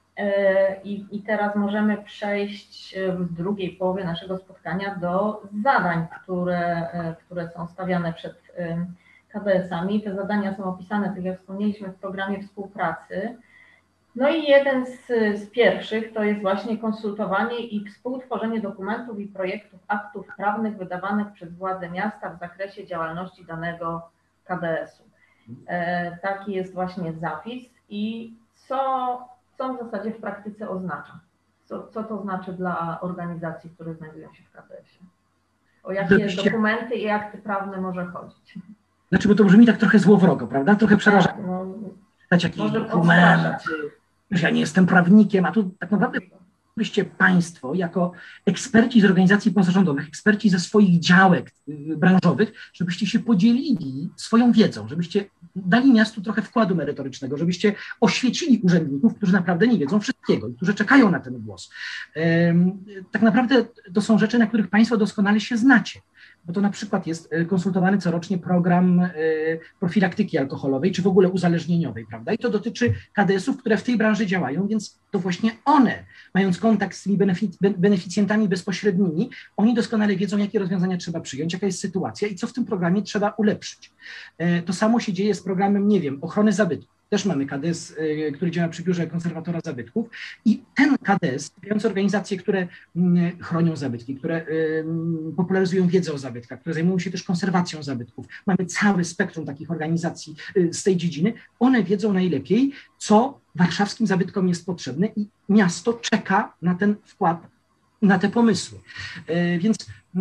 [SPEAKER 1] I, I teraz możemy przejść w drugiej połowie naszego spotkania do zadań, które, które są stawiane przed K D S-ami. Te zadania są opisane, tak jak wspomnieliśmy, w programie współpracy. No i jeden z, z pierwszych to jest właśnie konsultowanie i współtworzenie dokumentów i projektów aktów prawnych wydawanych przez władze miasta w zakresie działalności danego K D S-u. E, taki jest właśnie zapis i co co w zasadzie w praktyce oznacza? Co, co to znaczy dla organizacji, które znajdują się w K D S-ie? O jakie Oczywiście. dokumenty i akty prawne może chodzić?
[SPEAKER 2] Znaczy, bo to brzmi tak trochę złowrogo, prawda? Trochę przerażająco.
[SPEAKER 1] No,
[SPEAKER 2] Dać jakieś dokumenty, że ja nie jestem prawnikiem, a tu tak naprawdę byście Państwo jako eksperci z organizacji pozarządowych, eksperci ze swoich działek branżowych, żebyście się podzielili swoją wiedzą, żebyście dali miastu trochę wkładu merytorycznego, żebyście oświecili urzędników, którzy naprawdę nie wiedzą wszystkiego i którzy czekają na ten głos. Tak naprawdę to są rzeczy, na których Państwo doskonale się znacie. Bo to na przykład jest konsultowany corocznie program profilaktyki alkoholowej, czy w ogóle uzależnieniowej, prawda? I to dotyczy K D S ów, które w tej branży działają, więc to właśnie one, mając kontakt z tymi benefic- beneficjentami bezpośrednimi, oni doskonale wiedzą, jakie rozwiązania trzeba przyjąć, jaka jest sytuacja i co w tym programie trzeba ulepszyć. To samo się dzieje z programem, nie wiem, ochrony zabytków. Też mamy K D S, który działa przy Biurze Konserwatora Zabytków i ten K D S, wspierając organizacje, które chronią zabytki, które popularyzują wiedzę o zabytkach, które zajmują się też konserwacją zabytków. Mamy cały spektrum takich organizacji z tej dziedziny. One wiedzą najlepiej, co warszawskim zabytkom jest potrzebne i miasto czeka na ten wkład, na te pomysły. Więc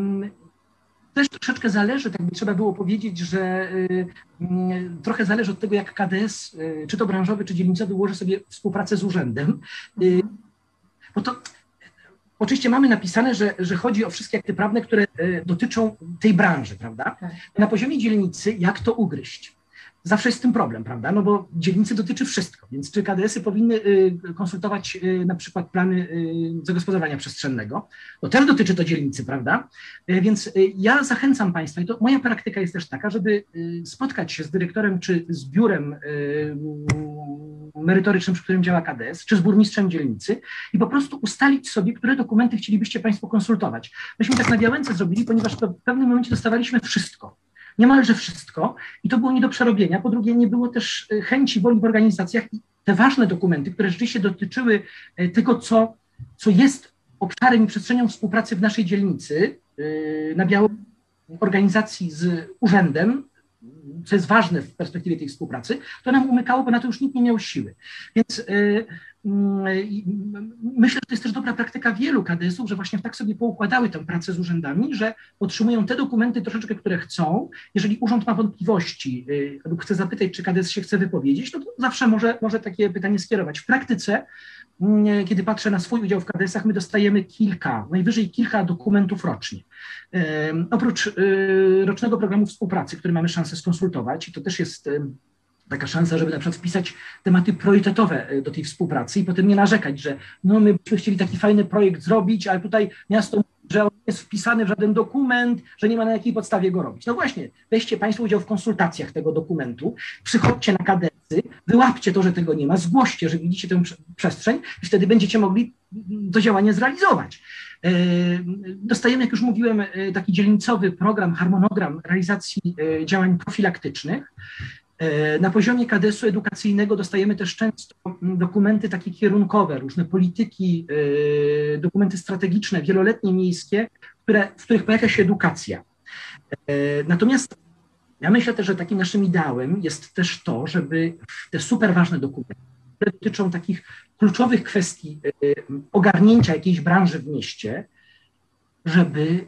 [SPEAKER 2] też troszeczkę zależy, tak by trzeba było powiedzieć, że y, y, trochę zależy od tego, jak K D S, y, czy to branżowy, czy dzielnicowy, ułoży sobie współpracę z urzędem. Y, bo to oczywiście mamy napisane, że, że chodzi o wszystkie akty prawne, które y, dotyczą tej branży, prawda? Na poziomie dzielnicy, jak to ugryźć? Zawsze jest z tym problem, prawda? No bo dzielnicy dotyczy wszystko, więc czy K D S y powinny y, konsultować y, na przykład plany y, zagospodarowania przestrzennego? To też dotyczy to dzielnicy, prawda? Y, więc y, ja zachęcam Państwa, i to moja praktyka jest też taka, żeby y, spotkać się z dyrektorem czy z biurem y, merytorycznym, przy którym działa K D S, czy z burmistrzem dzielnicy i po prostu ustalić sobie, które dokumenty chcielibyście Państwo konsultować. Myśmy tak na Białęce zrobili, ponieważ to w pewnym momencie dostawaliśmy wszystko. Niemalże wszystko i to było nie do przerobienia. Po drugie, nie było też chęci, woli w organizacjach i te ważne dokumenty, które rzeczywiście dotyczyły tego, co, co jest obszarem i przestrzenią współpracy w naszej dzielnicy, na Białej organizacji z urzędem, co jest ważne w perspektywie tej współpracy, to nam umykało, bo na to już nikt nie miał siły. Więc y, y, myślę, że to jest też dobra praktyka wielu K D S ów, że właśnie tak sobie poukładały tę pracę z urzędami, że otrzymują te dokumenty troszeczkę, które chcą. Jeżeli urząd ma wątpliwości y, lub chce zapytać, czy K D S się chce wypowiedzieć, no to zawsze może, może takie pytanie skierować. W praktyce, y, kiedy patrzę na swój udział w K D S ach, my dostajemy kilka, najwyżej kilka dokumentów rocznie. Y, oprócz y, rocznego programu współpracy, który mamy szansę skonsultować, i to też jest y, taka szansa, żeby na przykład wpisać tematy priorytetowe do tej współpracy i potem nie narzekać, że no my byśmy chcieli taki fajny projekt zrobić, ale tutaj miasto mówi, że on jest wpisany w żaden dokument, że nie ma na jakiej podstawie go robić. No właśnie, weźcie Państwo udział w konsultacjach tego dokumentu, przychodźcie na K D S y, wyłapcie to, że tego nie ma, zgłoście, że widzicie tę przestrzeń i wtedy będziecie mogli to działanie zrealizować. Dostajemy, jak już mówiłem, taki dzielnicowy program, harmonogram realizacji działań profilaktycznych. Na poziomie K D S u edukacyjnego dostajemy też często dokumenty takie kierunkowe, różne polityki, dokumenty strategiczne, wieloletnie, miejskie, które, w których pojawia się edukacja. Natomiast ja myślę też, że takim naszym ideałem jest też to, żeby te super ważne dokumenty, które dotyczą takich kluczowych kwestii ogarnięcia jakiejś branży w mieście, żeby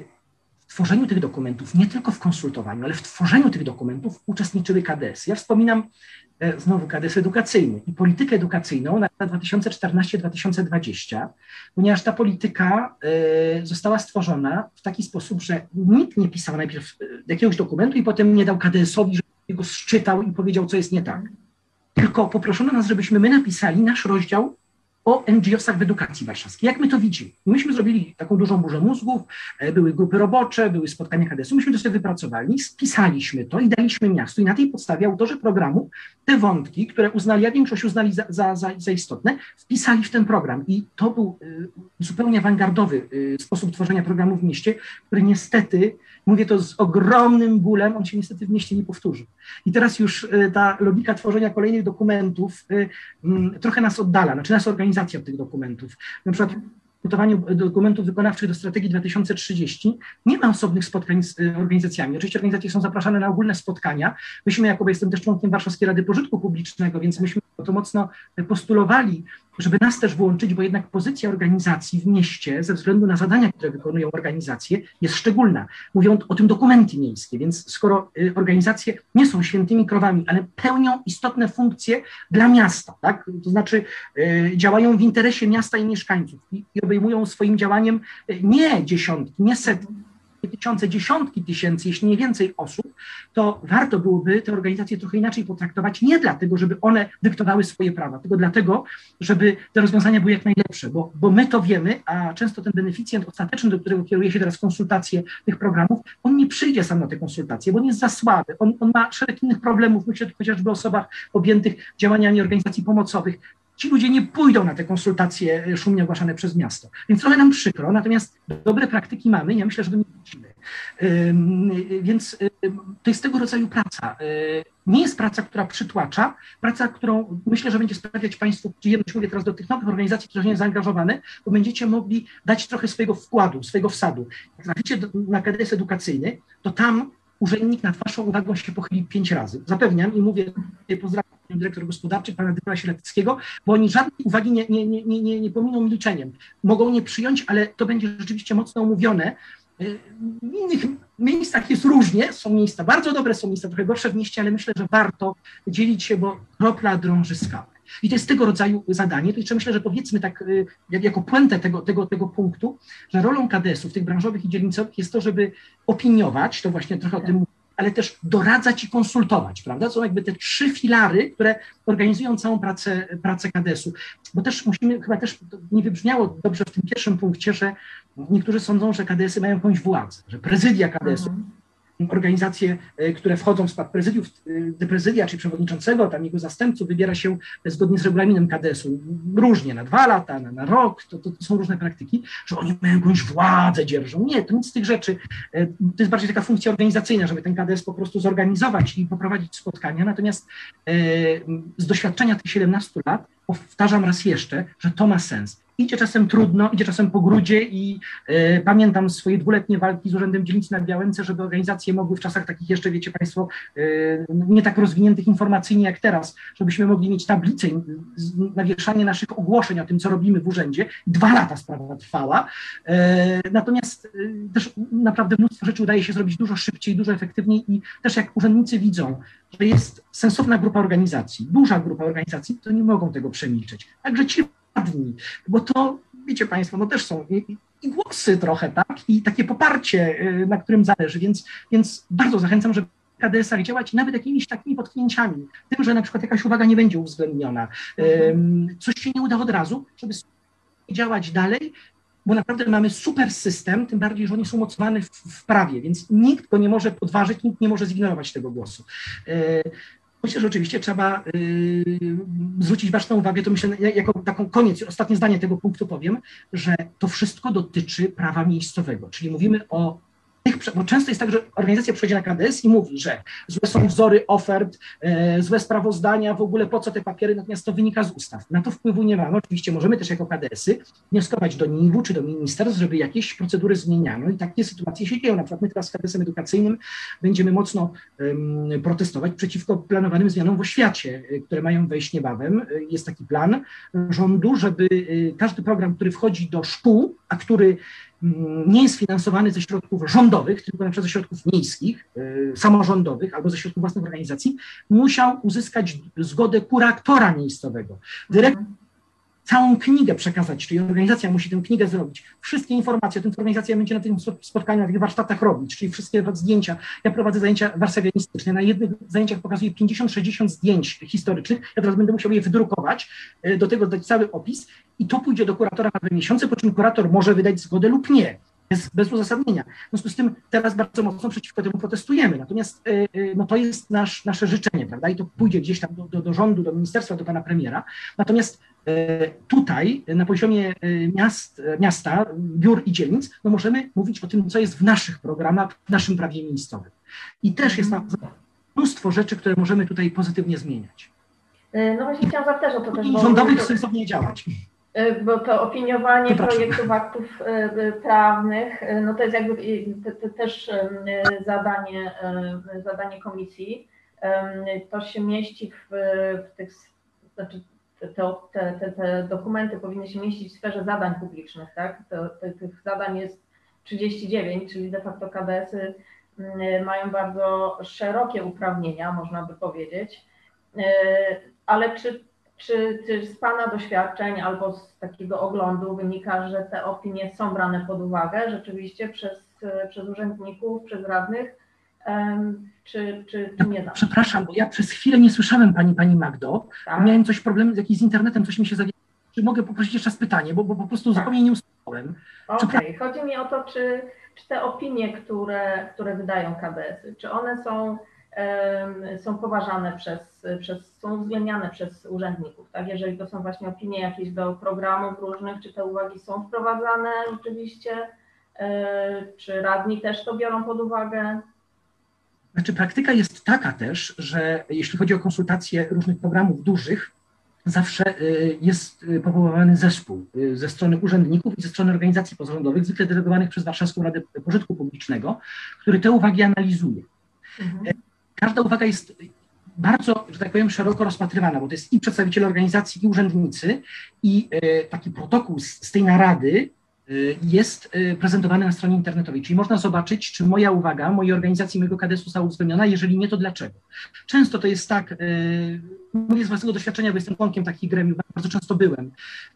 [SPEAKER 2] w tworzeniu tych dokumentów, nie tylko w konsultowaniu, ale w tworzeniu tych dokumentów uczestniczyły K D S y. Ja wspominam znowu K D S edukacyjny i politykę edukacyjną na lata dwa tysiące czternasty do dwa tysiące dwudziestego, ponieważ ta polityka została stworzona w taki sposób, że nikt nie pisał najpierw jakiegoś dokumentu i potem nie dał K D S owi, żeby go sczytał i powiedział, co jest nie tak. Tylko poproszono nas, żebyśmy my napisali nasz rozdział o N G O sach w edukacji warszawskiej. Jak my to widzimy? Myśmy zrobili taką dużą burzę mózgów, były grupy robocze, były spotkania K D S u, myśmy to sobie wypracowali, spisaliśmy to i daliśmy miastu i na tej podstawie autorzy programu te wątki, które uznali, a większość uznali za, za, za, za istotne, wpisali w ten program i to był y, zupełnie awangardowy y, sposób tworzenia programu w mieście, który niestety, mówię to z ogromnym bólem, on się niestety w mieście nie powtórzył. I teraz już y, ta logika tworzenia kolejnych dokumentów y, y, trochę nas oddala, znaczy nas organizacja od tych dokumentów. Na przykład w przygotowaniu dokumentów wykonawczych do strategii dwa tysiące trzydzieści nie ma osobnych spotkań z organizacjami. Oczywiście organizacje są zapraszane na ogólne spotkania. Myśmy, jako jestem też członkiem Warszawskiej Rady Pożytku Publicznego, więc myśmy to mocno postulowali żeby nas też włączyć, bo jednak pozycja organizacji w mieście ze względu na zadania, które wykonują organizacje, jest szczególna. Mówią o tym dokumenty miejskie, więc skoro organizacje nie są świętymi krowami, ale pełnią istotne funkcje dla miasta, tak? To znaczy działają w interesie miasta i mieszkańców i, i obejmują swoim działaniem nie dziesiątki, nie setki, tysiące, dziesiątki tysięcy, jeśli nie więcej osób, to warto byłoby te organizacje trochę inaczej potraktować, nie dlatego, żeby one dyktowały swoje prawa, tylko dlatego, żeby te rozwiązania były jak najlepsze, bo, bo my to wiemy, a często ten beneficjent ostateczny, do którego kieruje się teraz konsultacje tych programów, on nie przyjdzie sam na te konsultacje, bo on jest za słaby, on, on ma szereg innych problemów, myślę tu chociażby o osobach objętych działaniami organizacji pomocowych. Ci ludzie nie pójdą na te konsultacje szumnie ogłaszane przez miasto. Więc trochę nam przykro, natomiast dobre praktyki mamy, ja myślę, że do nich wrócimy. Więc to jest tego rodzaju praca. Nie jest praca, która przytłacza, praca, którą myślę, że będzie sprawiać Państwu przyjemność. Mówię teraz do tych nowych organizacji, które są zaangażowane, bo będziecie mogli dać trochę swojego wkładu, swojego wsadu. Jak traficie na K D S edukacyjny, to tam urzędnik nad Waszą uwagą się pochyli pięć razy. Zapewniam i mówię, pozdrawiam dyrektor gospodarczy, pana dyrektora Sieleckiego, bo oni żadnej uwagi nie, nie, nie, nie, nie pominą milczeniem. Mogą nie przyjąć, ale to będzie rzeczywiście mocno omówione. W innych miejscach jest różnie, są miejsca bardzo dobre, są miejsca trochę gorsze w mieście, ale myślę, że warto dzielić się, bo kropla drąży skałę. I to jest tego rodzaju zadanie. To jeszcze myślę, że powiedzmy tak, jak, jako puentę tego, tego, tego punktu, że rolą K D S-ów, tych branżowych i dzielnicowych jest to, żeby opiniować, to właśnie trochę o tym mówię, ale też doradzać i konsultować, prawda? To są jakby te trzy filary, które organizują całą pracę, pracę K D S-u. Bo też musimy, chyba też nie wybrzmiało dobrze w tym pierwszym punkcie, że niektórzy sądzą, że K D S-y mają jakąś władzę, że prezydia K D S-u, mhm. organizacje, które wchodzą w skład prezydiów, te prezydia, czyli przewodniczącego, tam jego zastępców wybiera się zgodnie z regulaminem K D S-u, różnie, na dwa lata, na, na rok, to, to, to są różne praktyki, że oni mają jakąś władzę, dzierżą. Nie, to nic z tych rzeczy. To jest bardziej taka funkcja organizacyjna, żeby ten K D S po prostu zorganizować i poprowadzić spotkania, natomiast e, z doświadczenia tych siedemnastu lat powtarzam raz jeszcze, że to ma sens. Idzie czasem trudno, idzie czasem po grudzie i e, pamiętam swoje dwuletnie walki z Urzędem Dzielnicy na Białęce, żeby organizacje mogły w czasach takich jeszcze, wiecie Państwo, e, nie tak rozwiniętych informacyjnie jak teraz, żebyśmy mogli mieć tablicę na wieszanie naszych ogłoszeń o tym, co robimy w urzędzie. Dwa lata sprawa trwała. E, natomiast e, też naprawdę mnóstwo rzeczy udaje się zrobić dużo szybciej, dużo efektywniej i też jak urzędnicy widzą, że jest sensowna grupa organizacji, duża grupa organizacji, to nie mogą tego przemilczeć. Także ci radni, bo to, wiecie Państwo, no też są i, i głosy trochę, tak, i takie poparcie, na którym zależy, więc, więc bardzo zachęcam, żeby w K D S-ach działać nawet jakimiś takimi potknięciami, tym, że na przykład jakaś uwaga nie będzie uwzględniona, um, coś się nie uda od razu, żeby działać dalej, bo naprawdę mamy super system, tym bardziej, że oni są umocowani w, w prawie, więc nikt go nie może podważyć, nikt nie może zignorować tego głosu. E, Myślę, że oczywiście trzeba y, zwrócić baczną uwagę, to myślę, jako taką koniec, ostatnie zdanie tego punktu powiem, że to wszystko dotyczy prawa miejscowego, czyli mówimy o tych, bo często jest tak, że organizacja przychodzi na K D S i mówi, że złe są wzory ofert, e, złe sprawozdania, w ogóle po co te papiery, natomiast to wynika z ustaw. Na to wpływu nie mamy. Oczywiście możemy też jako K D S-y wnioskować do N I W-u czy do ministerstw, żeby jakieś procedury zmieniano i takie sytuacje się dzieją. Na przykład my teraz z K D S-em edukacyjnym będziemy mocno um, protestować przeciwko planowanym zmianom w oświacie, które mają wejść niebawem. Jest taki plan rządu, żeby każdy program, który wchodzi do szkół, a który nie jest finansowany ze środków rządowych, tylko na przykład ze środków miejskich, y, samorządowych albo ze środków własnych organizacji, musiał uzyskać zgodę kuratora miejscowego. Dyrektor całą knigę przekazać, czyli organizacja musi tę knigę zrobić. Wszystkie informacje o tym, co organizacja będzie na tym spotkaniu, na tych warsztatach robić, czyli wszystkie zdjęcia. Ja prowadzę zajęcia warszawianistyczne. Na jednych zajęciach pokazuję pięćdziesiąt sześćdziesiąt zdjęć historycznych. Ja teraz będę musiał je wydrukować, do tego dać cały opis i to pójdzie do kuratora na dwa miesiące, po czym kurator może wydać zgodę lub nie. Bez, bez uzasadnienia. W związku z tym teraz bardzo mocno przeciwko temu protestujemy. Natomiast yy, no to jest nasz, nasze życzenie, prawda? I to pójdzie gdzieś tam do, do, do rządu, do ministerstwa, do pana premiera. Natomiast yy, tutaj na poziomie yy, miast, miasta, biur i dzielnic, no możemy mówić o tym, co jest w naszych programach, w naszym prawie miejscowym. I też jest tam mnóstwo rzeczy, które możemy tutaj pozytywnie zmieniać.
[SPEAKER 1] No właśnie chciałam zapytać o to też.
[SPEAKER 2] I rządowych to sensownie działać.
[SPEAKER 1] Bo to opiniowanie projektów aktów prawnych, no to jest jakby te, te też zadanie, zadanie komisji. To się mieści w, w tych, znaczy te, te, te, te dokumenty powinny się mieścić w sferze zadań publicznych, tak? To, to, tych zadań jest trzydzieści dziewięć, czyli de facto K D S-y mają bardzo szerokie uprawnienia, można by powiedzieć, ale czy, czy, czy z Pana doświadczeń albo z takiego oglądu wynika, że te opinie są brane pod uwagę rzeczywiście przez, przez urzędników, przez radnych, czy, czy, czy nie?
[SPEAKER 2] Ja, przepraszam, bo ja przez chwilę nie słyszałem Pani, Pani Magdo, tak? Miałem coś problem jakiś z internetem, coś mi się zawiesiło. Czy mogę poprosić jeszcze raz pytanie, bo, bo po prostu tak. zupełnie nie usłyszałem.
[SPEAKER 1] Okej, okay. Chodzi mi o to, czy, czy te opinie, które, które wydają K D S-y, czy one są, um, są poważane przez, przez, są uwzględniane przez urzędników, tak? Jeżeli to są właśnie opinie jakieś do programów różnych, czy te uwagi są wprowadzane rzeczywiście, e, czy radni też to biorą pod uwagę?
[SPEAKER 2] Znaczy praktyka jest taka też, że jeśli chodzi o konsultacje różnych programów dużych, zawsze jest powoływany zespół ze strony urzędników i ze strony organizacji pozarządowych, zwykle delegowanych przez Warszawską Radę Pożytku Publicznego, który te uwagi analizuje. Mhm. Każda uwaga jest bardzo, że tak powiem, szeroko rozpatrywana, bo to jest i przedstawiciele organizacji, i urzędnicy, i taki protokół z tej narady jest prezentowany na stronie internetowej, czyli można zobaczyć, czy moja uwaga, mojej organizacji, mojego K D S-u została uwzględniona, jeżeli nie, to dlaczego. Często to jest tak, mówię z własnego doświadczenia, bo jestem członkiem takich gremiów, bardzo często byłem,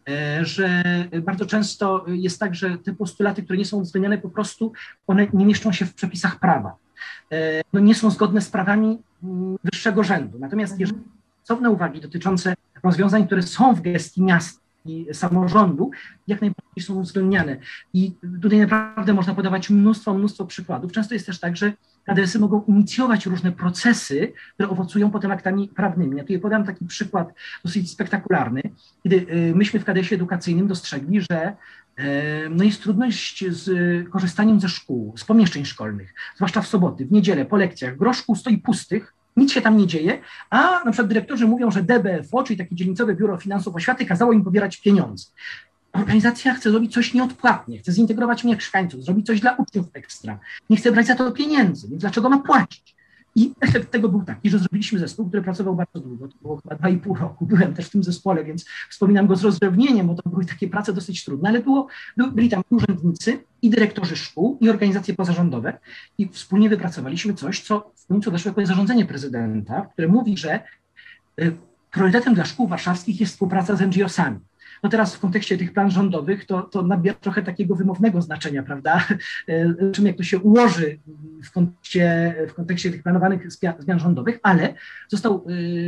[SPEAKER 2] że bardzo często jest tak, że te postulaty, które nie są uwzględnione, po prostu one nie mieszczą się w przepisach prawa. No, nie są zgodne z prawami wyższego rzędu. Natomiast jeżeli są stosowne uwagi dotyczące rozwiązań, które są w gestii miasta i samorządu, jak najbardziej są uwzględniane. I tutaj naprawdę można podawać mnóstwo, mnóstwo przykładów. Często jest też tak, że K D S-y mogą inicjować różne procesy, które owocują potem aktami prawnymi. Ja tutaj podam taki przykład dosyć spektakularny, kiedy myśmy w K D S-ie edukacyjnym dostrzegli, że no jest trudność z korzystaniem ze szkół, z pomieszczeń szkolnych, zwłaszcza w soboty, w niedzielę, po lekcjach. Gro szkół stoi pustych, nic się tam nie dzieje, a na przykład dyrektorzy mówią, że D B F O, czyli takie dzielnicowe biuro finansów oświaty, kazało im pobierać pieniądze. Organizacja chce zrobić coś nieodpłatnie, chce zintegrować mieszkańców, zrobić coś dla uczniów ekstra, nie chce brać za to pieniędzy, więc dlaczego ma płacić? I efekt tego był taki, że zrobiliśmy zespół, który pracował bardzo długo, to było chyba dwa i pół roku, byłem też w tym zespole, więc wspominam go z rozrzewnieniem, bo to były takie prace dosyć trudne, ale było, byli tam urzędnicy i dyrektorzy szkół i organizacje pozarządowe i wspólnie wypracowaliśmy coś, co w końcu weszło jako zarządzenie prezydenta, które mówi, że y, priorytetem dla szkół warszawskich jest współpraca z N G O sami. No teraz w kontekście tych plan rządowych to, to nabiera trochę takiego wymownego znaczenia, prawda? Czym jak to się ułoży w kontekście, w kontekście tych planowanych zmian rządowych, ale został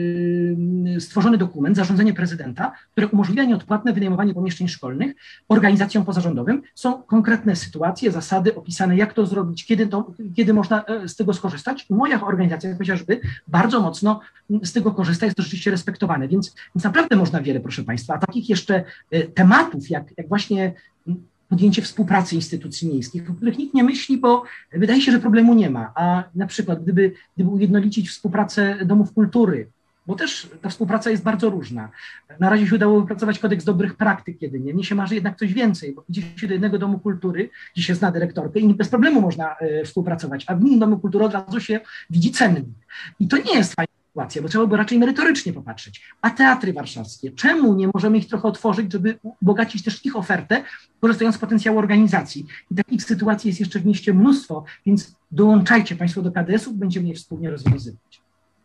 [SPEAKER 2] yy, stworzony dokument, zarządzenie prezydenta, które umożliwia nieodpłatne wynajmowanie pomieszczeń szkolnych organizacjom pozarządowym. Są konkretne sytuacje, zasady opisane, jak to zrobić, kiedy, to, kiedy można z tego skorzystać. Moja organizacja chociażby bardzo mocno z tego korzysta, jest to rzeczywiście respektowane, więc, więc naprawdę można wiele, proszę Państwa, a takich jeszcze tematów, jak, jak właśnie podjęcie współpracy instytucji miejskich, o których nikt nie myśli, bo wydaje się, że problemu nie ma. A na przykład gdyby, gdyby ujednolicić współpracę domów kultury, bo też ta współpraca jest bardzo różna. Na razie się udało wypracować kodeks dobrych praktyk jedynie. Mnie się marzy jednak coś więcej, bo idzie się do jednego domu kultury, gdzie się zna dyrektorkę i bez problemu można y, współpracować, a w innym domu kultury od razu się widzi cennik. I to nie jest fajne. Bo trzeba by raczej merytorycznie popatrzeć. A teatry warszawskie, czemu nie możemy ich trochę otworzyć, żeby ubogacić też ich ofertę, korzystając z potencjału organizacji? I takich sytuacji jest jeszcze w mieście mnóstwo, więc dołączajcie Państwo do K D S-ów, będziemy je wspólnie rozwiązywać.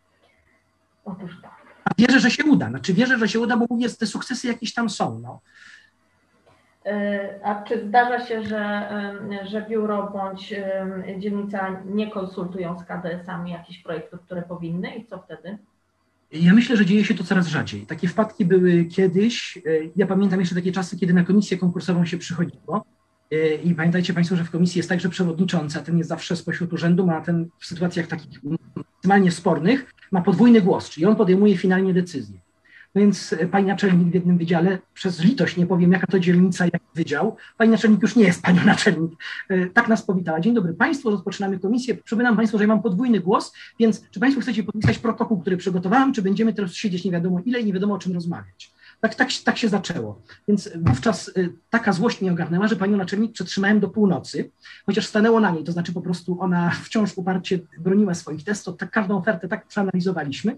[SPEAKER 1] Otóż to.
[SPEAKER 2] A wierzę, że się uda. Znaczy wierzę, że się uda, bo mówię, te sukcesy jakieś tam są. No.
[SPEAKER 1] A czy zdarza się, że, że biuro bądź dzielnica nie konsultują z K D S-ami jakichś projektów, które powinny i co wtedy?
[SPEAKER 2] Ja myślę, że dzieje się to coraz rzadziej. Takie wpadki były kiedyś. Ja pamiętam jeszcze takie czasy, kiedy na komisję konkursową się przychodziło. I pamiętajcie Państwo, że w komisji jest tak, że przewodniczący, a ten jest zawsze spośród urzędu, ma ten w sytuacjach takich maksymalnie spornych, ma podwójny głos, czyli on podejmuje finalnie decyzję. Więc pani naczelnik w jednym wydziale, przez litość nie powiem, jaka to dzielnica, jak wydział, pani naczelnik już nie jest panią naczelnik, tak nas powitała. Dzień dobry Państwu, rozpoczynamy komisję. Przypominam Państwu, że ja mam podwójny głos, więc czy Państwo chcecie podpisać protokół, który przygotowałam, czy będziemy teraz siedzieć nie wiadomo ile i nie wiadomo o czym rozmawiać. Tak, tak, tak się zaczęło. Więc wówczas taka złość mnie ogarnęła, że panią naczelnik przetrzymałem do północy, chociaż stanęło na niej, to znaczy po prostu ona wciąż uparcie broniła swoich testów, tak każdą ofertę tak przeanalizowaliśmy,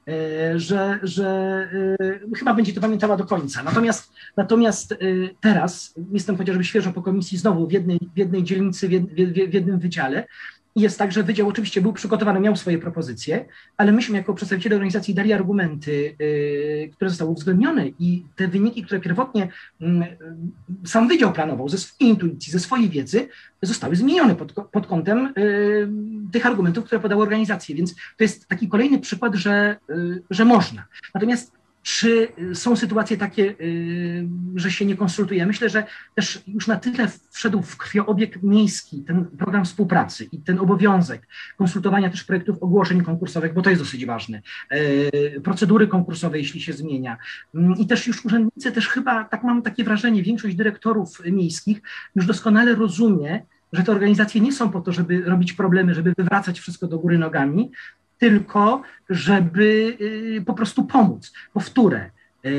[SPEAKER 2] że, że chyba będzie to pamiętała do końca. Natomiast, natomiast teraz jestem chociażby świeżo po komisji znowu w jednej, w jednej dzielnicy, w, jed, w jednym wydziale. I jest tak, że wydział oczywiście był przygotowany, miał swoje propozycje, ale myśmy jako przedstawiciele organizacji dali argumenty, yy, które zostały uwzględnione i te wyniki, które pierwotnie yy, sam wydział planował ze swojej intuicji, ze swojej wiedzy, zostały zmienione pod, pod kątem yy, tych argumentów, które podały organizacje. Więc to jest taki kolejny przykład, że, yy, że można. Natomiast czy są sytuacje takie, że się nie konsultuje? Myślę, że też już na tyle wszedł w krwiobieg miejski ten program współpracy i ten obowiązek konsultowania też projektów ogłoszeń konkursowych, bo to jest dosyć ważne, procedury konkursowe, jeśli się zmienia. I też już urzędnicy też chyba, tak mam takie wrażenie, większość dyrektorów miejskich już doskonale rozumie, że te organizacje nie są po to, żeby robić problemy, żeby wywracać wszystko do góry nogami, tylko żeby po prostu pomóc. Powtórę,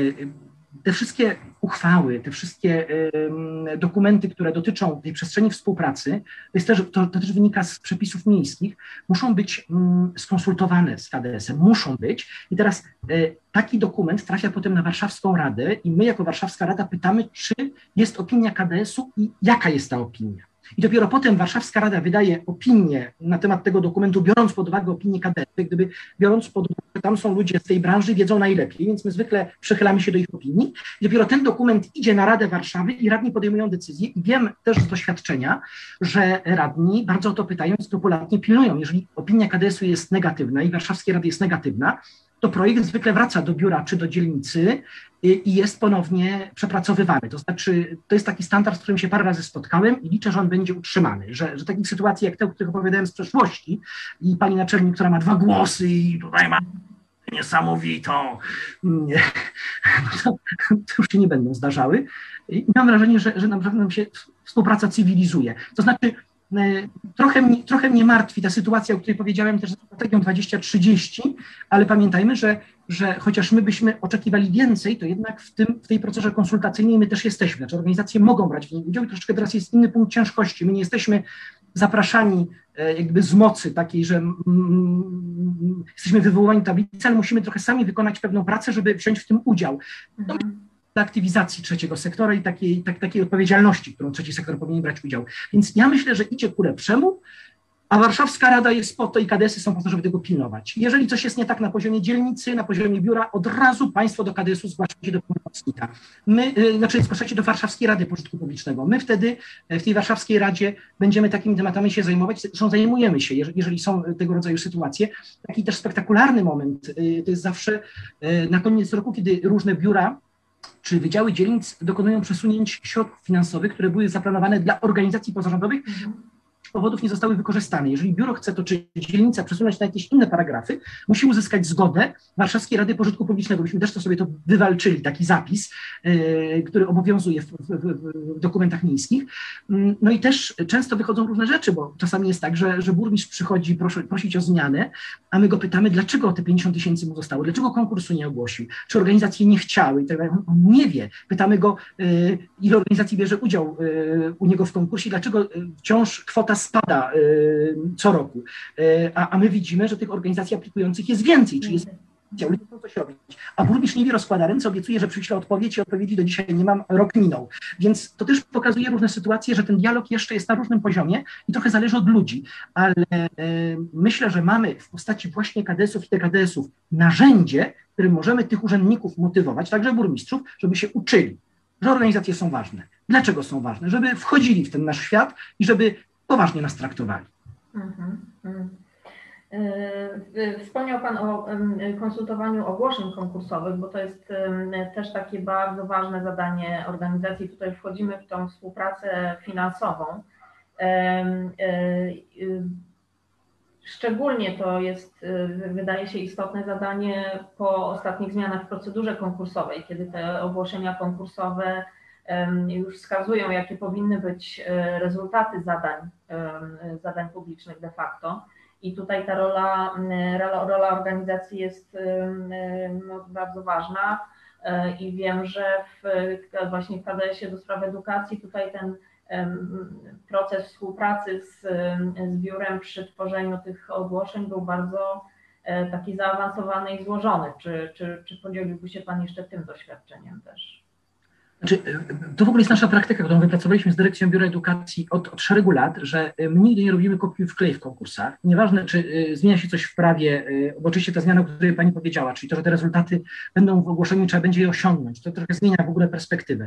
[SPEAKER 2] te wszystkie uchwały, te wszystkie dokumenty, które dotyczą tej przestrzeni współpracy, to, jest też, to, to też wynika z przepisów miejskich, muszą być skonsultowane z K D S em, muszą być. I teraz taki dokument trafia potem na Warszawską Radę i my jako Warszawska Rada pytamy, czy jest opinia K D es u i jaka jest ta opinia. I dopiero potem Warszawska Rada wydaje opinię na temat tego dokumentu, biorąc pod uwagę opinię K D es u, gdyby biorąc pod uwagę, że tam są ludzie z tej branży, wiedzą najlepiej, więc my zwykle przychylamy się do ich opinii. I dopiero ten dokument idzie na Radę Warszawy i radni podejmują decyzję. I wiem też z doświadczenia, że radni bardzo o to pytają i skrupulatnie pilnują. Jeżeli opinia K D es u jest negatywna i Warszawskiej Rady jest negatywna, to projekt zwykle wraca do biura czy do dzielnicy i jest ponownie przepracowywany. To znaczy, to jest taki standard, z którym się parę razy spotkałem i liczę, że on będzie utrzymany, że, że takich sytuacji jak te, o których opowiadałem z przeszłości i pani naczelnik, która ma dwa głosy i tutaj ma niesamowitą, nie, to, to już się nie będą zdarzały. I mam wrażenie, że, że nam się współpraca cywilizuje. To znaczy, Trochę mnie, trochę mnie martwi ta sytuacja, o której powiedziałem też z strategią dwadzieścia trzydzieści, ale pamiętajmy, że, że chociaż my byśmy oczekiwali więcej, to jednak w, tym, w tej procedurze konsultacyjnej my też jesteśmy. Znaczy organizacje mogą brać w niej udział i troszeczkę teraz jest inny punkt ciężkości. My nie jesteśmy zapraszani jakby z mocy takiej, że mm, jesteśmy wywołani tablicy, ale musimy trochę sami wykonać pewną pracę, żeby wziąć w tym udział. No, dla aktywizacji trzeciego sektora i takiej, tak, takiej odpowiedzialności, którą trzeci sektor powinien brać udział. Więc ja myślę, że idzie ku lepszemu, a Warszawska Rada jest po to i K D es y są po to, żeby tego pilnować. Jeżeli coś jest nie tak na poziomie dzielnicy, na poziomie biura, od razu państwo do K D es u zgłaszacie do pełnomocnika. My, yy, znaczy zgłaszacie do Warszawskiej Rady Pożytku Publicznego. My wtedy w tej Warszawskiej Radzie będziemy takimi tematami się zajmować, zresztą zajmujemy się, jeżeli, jeżeli są tego rodzaju sytuacje. Taki też spektakularny moment, yy, to jest zawsze yy, na koniec roku, kiedy różne biura czy wydziały dzielnic dokonują przesunięć środków finansowych, które były zaplanowane dla organizacji pozarządowych, z powodów nie zostały wykorzystane. Jeżeli biuro chce to, czy dzielnica przesunąć na jakieś inne paragrafy, musi uzyskać zgodę Warszawskiej Rady Pożytku Publicznego. Myśmy też to sobie to wywalczyli, taki zapis, yy, który obowiązuje w, w, w dokumentach miejskich. Yy, no i też często wychodzą różne rzeczy, bo czasami jest tak, że, że burmistrz przychodzi prosi, prosić o zmianę, a my go pytamy, dlaczego te pięćdziesiąt tysięcy mu zostało, dlaczego konkursu nie ogłosił, czy organizacje nie chciały i tak dalej. On nie wie. Pytamy go, yy, ile organizacji bierze udział yy, u niego w konkursie, dlaczego wciąż kwota spada y, co roku, y, a, a my widzimy, że tych organizacji aplikujących jest więcej, czyli jest chciał coś robić. A burmistrz nie wie, rozkłada ręce, obiecuje, że przyśle odpowiedź i odpowiedzi do dzisiaj nie mam, rok minął. Więc to też pokazuje różne sytuacje, że ten dialog jeszcze jest na różnym poziomie i trochę zależy od ludzi, ale y, myślę, że mamy w postaci właśnie K D es ów i T K D es ów narzędzie, którym możemy tych urzędników motywować, także burmistrzów, żeby się uczyli, że organizacje są ważne. Dlaczego są ważne? Żeby wchodzili w ten nasz świat i żeby poważnie nas traktowali.
[SPEAKER 1] Mhm, mhm. Wspomniał Pan o konsultowaniu ogłoszeń konkursowych, bo to jest też takie bardzo ważne zadanie organizacji. Tutaj wchodzimy w tą współpracę finansową. Szczególnie to jest, wydaje się, istotne zadanie po ostatnich zmianach w procedurze konkursowej, kiedy te ogłoszenia konkursowe już wskazują, jakie powinny być rezultaty zadań, zadań publicznych de facto. I tutaj ta rola, rola, rola organizacji jest no, bardzo ważna. i wiem, że w, właśnie w K D S-ie do spraw edukacji tutaj ten proces współpracy z, z biurem przy tworzeniu tych ogłoszeń był bardzo taki zaawansowany i złożony. Czy, czy, czy podzieliłby się Pan jeszcze tym doświadczeniem też?
[SPEAKER 2] Znaczy, to w ogóle jest nasza praktyka, którą wypracowaliśmy z Dyrekcją Biura Edukacji od, od szeregu lat, że my nigdy nie robimy kopiuj wklej w konkursach. Nieważne, czy y, zmienia się coś w prawie, y, bo oczywiście ta zmiana, o której Pani powiedziała, czyli to, że te rezultaty będą w ogłoszeniu, trzeba będzie je osiągnąć, to trochę zmienia w ogóle perspektywę.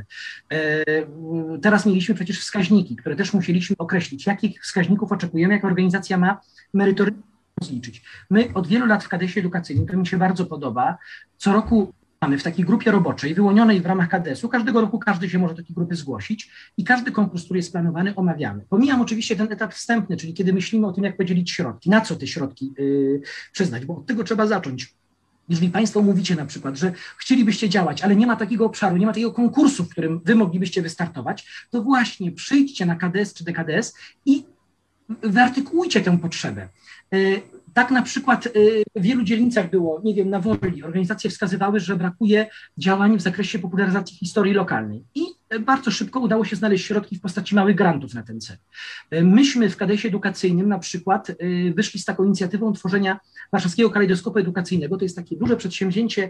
[SPEAKER 2] Y, teraz mieliśmy przecież wskaźniki, które też musieliśmy określić, jakich wskaźników oczekujemy, jak organizacja ma merytorycznie rozliczyć. My od wielu lat w K D S-ie edukacyjnym, to mi się bardzo podoba, co roku mamy w takiej grupie roboczej, wyłonionej w ramach K D S-u, każdego roku każdy się może do takiej grupy zgłosić i każdy konkurs, który jest planowany, omawiamy. Pomijam oczywiście ten etap wstępny, czyli kiedy myślimy o tym, jak podzielić środki, na co te środki yy, przyznać, bo od tego trzeba zacząć. Jeżeli Państwo mówicie na przykład, że chcielibyście działać, ale nie ma takiego obszaru, nie ma takiego konkursu, w którym Wy moglibyście wystartować, to właśnie przyjdźcie na K D S czy D K D S i wyartykułujcie tę potrzebę. Yy, Tak na przykład w wielu dzielnicach było, nie wiem, na Woli, organizacje wskazywały, że brakuje działań w zakresie popularyzacji historii lokalnej i bardzo szybko udało się znaleźć środki w postaci małych grantów na ten cel. Myśmy w K D S-ie edukacyjnym na przykład wyszli z taką inicjatywą tworzenia Warszawskiego Kalejdoskopu Edukacyjnego. To jest takie duże przedsięwzięcie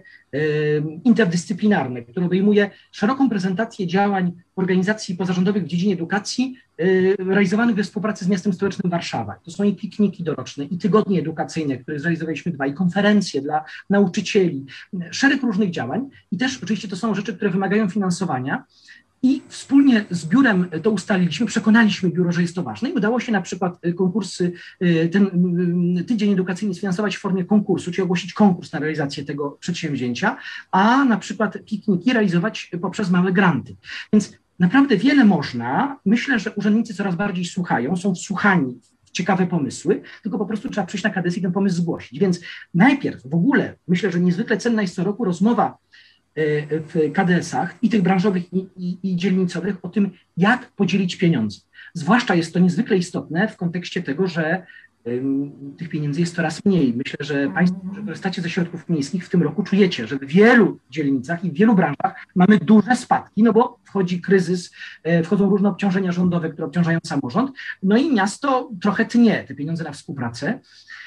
[SPEAKER 2] interdyscyplinarne, które obejmuje szeroką prezentację działań organizacji pozarządowych w dziedzinie edukacji realizowanych we współpracy z miastem stołecznym Warszawa. To są i pikniki doroczne, i tygodnie edukacyjne, które zrealizowaliśmy dwa, i konferencje dla nauczycieli, szereg różnych działań i też oczywiście to są rzeczy, które wymagają finansowania. I wspólnie z biurem to ustaliliśmy, przekonaliśmy biuro, że jest to ważne i udało się na przykład konkursy, ten tydzień edukacyjny sfinansować w formie konkursu, czyli ogłosić konkurs na realizację tego przedsięwzięcia, a na przykład pikniki realizować poprzez małe granty. Więc naprawdę wiele można. Myślę, że urzędnicy coraz bardziej słuchają, są wsłuchani w ciekawe pomysły, tylko po prostu trzeba przyjść na K D S i ten pomysł zgłosić. Więc najpierw w ogóle myślę, że niezwykle cenna jest co roku rozmowa w K D S-ach i tych branżowych i, i, i dzielnicowych o tym, jak podzielić pieniądze. Zwłaszcza jest to niezwykle istotne w kontekście tego, że um, tych pieniędzy jest coraz mniej. Myślę, że Państwo, którzy korzystacie ze środków miejskich w tym roku czujecie, że w wielu dzielnicach i w wielu branżach mamy duże spadki, no bo wchodzi kryzys, wchodzą różne obciążenia rządowe, które obciążają samorząd, no i miasto trochę tnie te pieniądze na współpracę.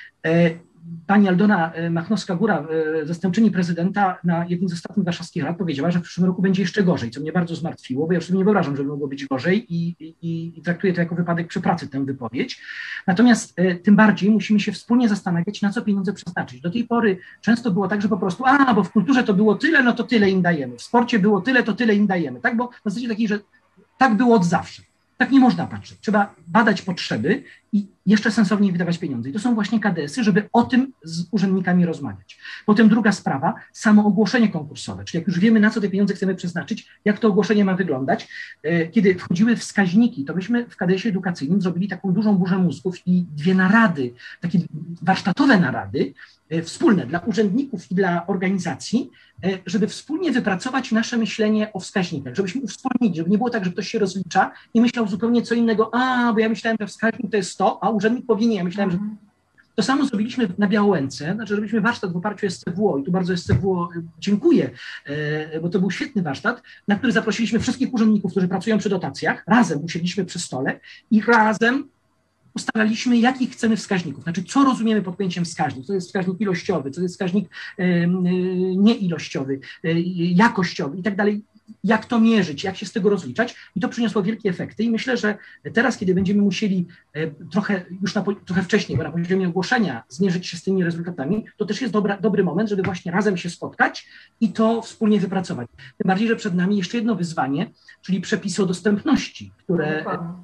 [SPEAKER 2] Pani Aldona Machnowska-Góra, zastępczyni prezydenta, na jednym z ostatnich warszawskich rad powiedziała, że w przyszłym roku będzie jeszcze gorzej, co mnie bardzo zmartwiło, bo ja już sobie nie wyobrażam, żeby mogło być gorzej i, i, i traktuję to jako wypadek przy pracy, tę wypowiedź. Natomiast tym bardziej musimy się wspólnie zastanawiać, na co pieniądze przeznaczyć. Do tej pory często było tak, że po prostu, a, bo w kulturze to było tyle, no to tyle im dajemy. W sporcie było tyle, to tyle im dajemy. Tak, bo w zasadzie takiej, że tak było od zawsze. Tak nie można patrzeć. Trzeba badać potrzeby i jeszcze sensowniej wydawać pieniądze. I to są właśnie K D S-y, żeby o tym z urzędnikami rozmawiać. Potem druga sprawa, samo ogłoszenie konkursowe, czyli jak już wiemy, na co te pieniądze chcemy przeznaczyć, jak to ogłoszenie ma wyglądać. Kiedy wchodziły wskaźniki, to myśmy w K D S-ie edukacyjnym zrobili taką dużą burzę mózgów i dwie narady, takie warsztatowe narady, wspólne dla urzędników i dla organizacji, żeby wspólnie wypracować nasze myślenie o wskaźnikach, żebyśmy uwspólnili, żeby nie było tak, że ktoś się rozlicza i myślał zupełnie co innego, a, bo ja myślałem, że wskaźnik to jest sto, a urzędnik powinien, ja myślałem, że... To samo zrobiliśmy na Białołęce, znaczy robiliśmy warsztat w oparciu o S C W O i tu bardzo S C W O dziękuję, bo to był świetny warsztat, na który zaprosiliśmy wszystkich urzędników, którzy pracują przy dotacjach, razem usiedliśmy przy stole i razem ustalaliśmy, jakich chcemy wskaźników, znaczy co rozumiemy pod pojęciem wskaźnik, co jest wskaźnik ilościowy, co jest wskaźnik nieilościowy, jakościowy i tak dalej, jak to mierzyć, jak się z tego rozliczać i to przyniosło wielkie efekty i myślę, że teraz, kiedy będziemy musieli trochę już na, trochę wcześniej, bo na poziomie ogłoszenia zmierzyć się z tymi rezultatami, to też jest dobra, dobry moment, żeby właśnie razem się spotkać i to wspólnie wypracować. Tym bardziej, że przed nami jeszcze jedno wyzwanie, czyli przepisy o dostępności, które...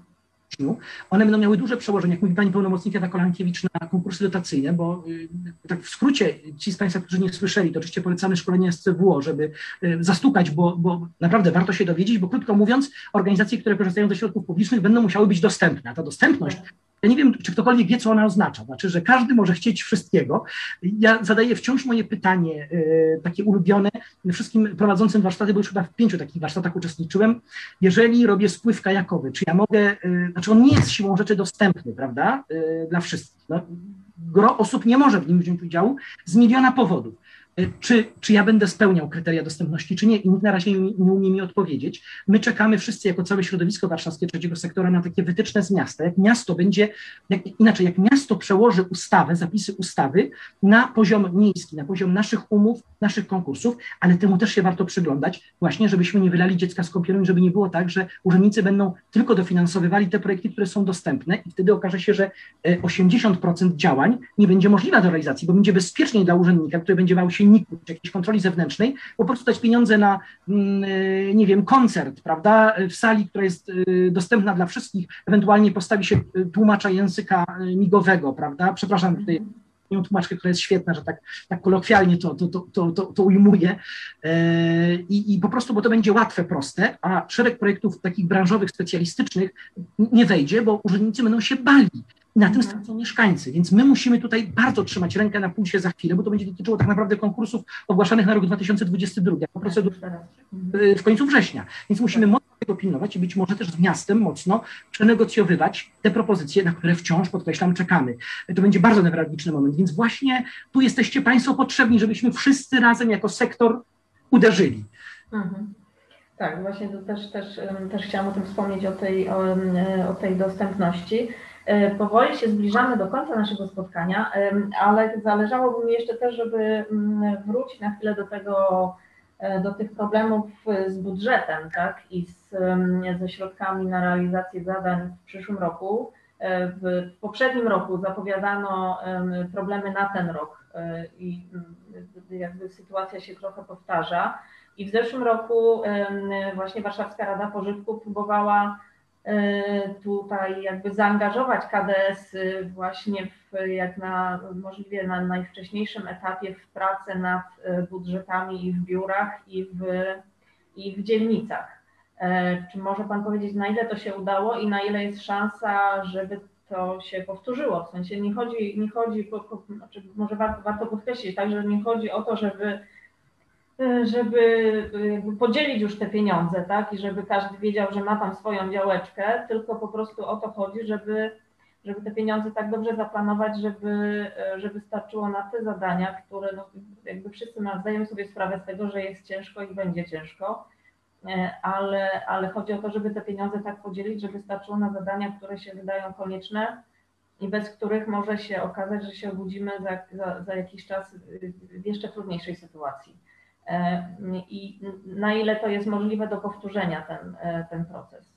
[SPEAKER 2] One będą miały duże przełożenie, jak mówi pani pełnomocnik Ewa Kolankiewicz, na konkursy dotacyjne, bo tak w skrócie, ci z Państwa, którzy nie słyszeli, to oczywiście polecamy szkolenie S C W O, żeby zastukać, bo, bo naprawdę warto się dowiedzieć, bo krótko mówiąc, organizacje, które korzystają ze środków publicznych, będą musiały być dostępne. A ta dostępność, ja nie wiem, czy ktokolwiek wie, co ona oznacza. Znaczy, że każdy może chcieć wszystkiego. Ja zadaję wciąż moje pytanie, y, takie ulubione, wszystkim prowadzącym warsztaty, bo już chyba w pięciu takich warsztatach uczestniczyłem. Jeżeli robię spływ kajakowy, czy ja mogę, y, znaczy on nie jest siłą rzeczy dostępny, prawda, y, dla wszystkich. No, gro osób nie może w nim wziąć udziału z miliona powodów. Czy, czy ja będę spełniał kryteria dostępności, czy nie? I nikt na razie nie, nie umie mi odpowiedzieć. My czekamy wszyscy jako całe środowisko warszawskie trzeciego sektora na takie wytyczne z miasta. Jak miasto będzie, jak, inaczej, jak miasto przełoży ustawę, zapisy ustawy na poziom miejski, na poziom naszych umów, naszych konkursów, ale temu też się warto przyglądać, właśnie żebyśmy nie wylali dziecka z kąpielą i żeby nie było tak, że urzędnicy będą tylko dofinansowywali te projekty, które są dostępne i wtedy okaże się, że osiemdziesiąt procent działań nie będzie możliwe do realizacji, bo będzie bezpieczniej dla urzędnika, który będzie bał się niku czy jakiejś kontroli zewnętrznej, po prostu dać pieniądze na, nie wiem, koncert, prawda, w sali, która jest dostępna dla wszystkich, ewentualnie postawi się tłumacza języka migowego, prawda, przepraszam, tutaj tłumaczkę, która jest świetna, że tak, tak kolokwialnie to, to, to, to, to, to ujmuje I, i po prostu, bo to będzie łatwe, proste, a szereg projektów takich branżowych, specjalistycznych nie wejdzie, bo urzędnicy będą się bali. I na tym stracą mieszkańcy, więc my musimy tutaj bardzo trzymać rękę na pulsie za chwilę, bo to będzie dotyczyło tak naprawdę konkursów ogłaszanych na rok dwa tysiące dwudziesty drugi, jako procedur w końcu września. Więc musimy mocno tego pilnować i być może też z miastem mocno przenegocjowywać te propozycje, na które wciąż, podkreślam, czekamy. To będzie bardzo newralgiczny moment, więc właśnie tu jesteście Państwo potrzebni, żebyśmy wszyscy razem jako sektor uderzyli.
[SPEAKER 1] Mhm. Tak, właśnie to też, też, też chciałam o tym wspomnieć, o tej, o, o tej dostępności. Powoli się zbliżamy do końca naszego spotkania, ale zależałoby mi jeszcze też, żeby wrócić na chwilę do tego, do tych problemów z budżetem, tak, i z, ze środkami na realizację zadań w przyszłym roku. W poprzednim roku zapowiadano problemy na ten rok i jakby sytuacja się trochę powtarza. I w zeszłym roku właśnie Warszawska Rada Pożytku próbowała tutaj jakby zaangażować K D S właśnie w, jak na możliwie na najwcześniejszym etapie w pracę nad budżetami i w biurach i w, i w dzielnicach. Czy może Pan powiedzieć, na ile to się udało i na ile jest szansa, żeby to się powtórzyło? W sensie nie chodzi, nie chodzi znaczy może warto, warto podkreślić, tak, że nie chodzi o to, żeby żeby podzielić już te pieniądze, tak, i żeby każdy wiedział, że ma tam swoją działeczkę, tylko po prostu o to chodzi, żeby, żeby te pieniądze tak dobrze zaplanować, żeby, żeby starczyło na te zadania, które no, jakby wszyscy zdajemy sobie sprawę z tego, że jest ciężko i będzie ciężko, ale, ale chodzi o to, żeby te pieniądze tak podzielić, żeby starczyło na zadania, które się wydają konieczne i bez których może się okazać, że się obudzimy za, za, za jakiś czas w jeszcze trudniejszej sytuacji. I na ile to jest możliwe do powtórzenia ten, ten proces?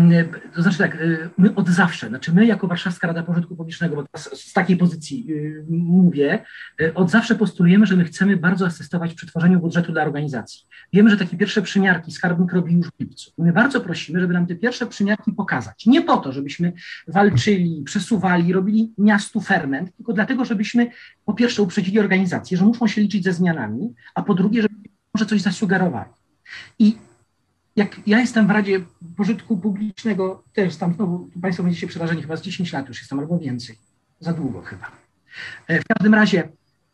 [SPEAKER 2] To znaczy tak, my od zawsze, znaczy my jako Warszawska Rada Pożytku Publicznego, bo teraz z takiej pozycji mówię, od zawsze postulujemy, że my chcemy bardzo asystować przy tworzeniu budżetu dla organizacji. Wiemy, że takie pierwsze przymiarki skarbnik robi już w lipcu. My bardzo prosimy, żeby nam te pierwsze przymiarki pokazać. Nie po to, żebyśmy walczyli, przesuwali, robili miastu ferment, tylko dlatego, żebyśmy po pierwsze uprzedzili organizacje, że muszą się liczyć ze zmianami, a po drugie, żeby może coś zasugerowali. I jak ja jestem w Radzie Pożytku Publicznego, też tam znowu, Państwo będziecie przerażeni, chyba z dziesięć lat już jestem, albo więcej. Za długo chyba. W każdym razie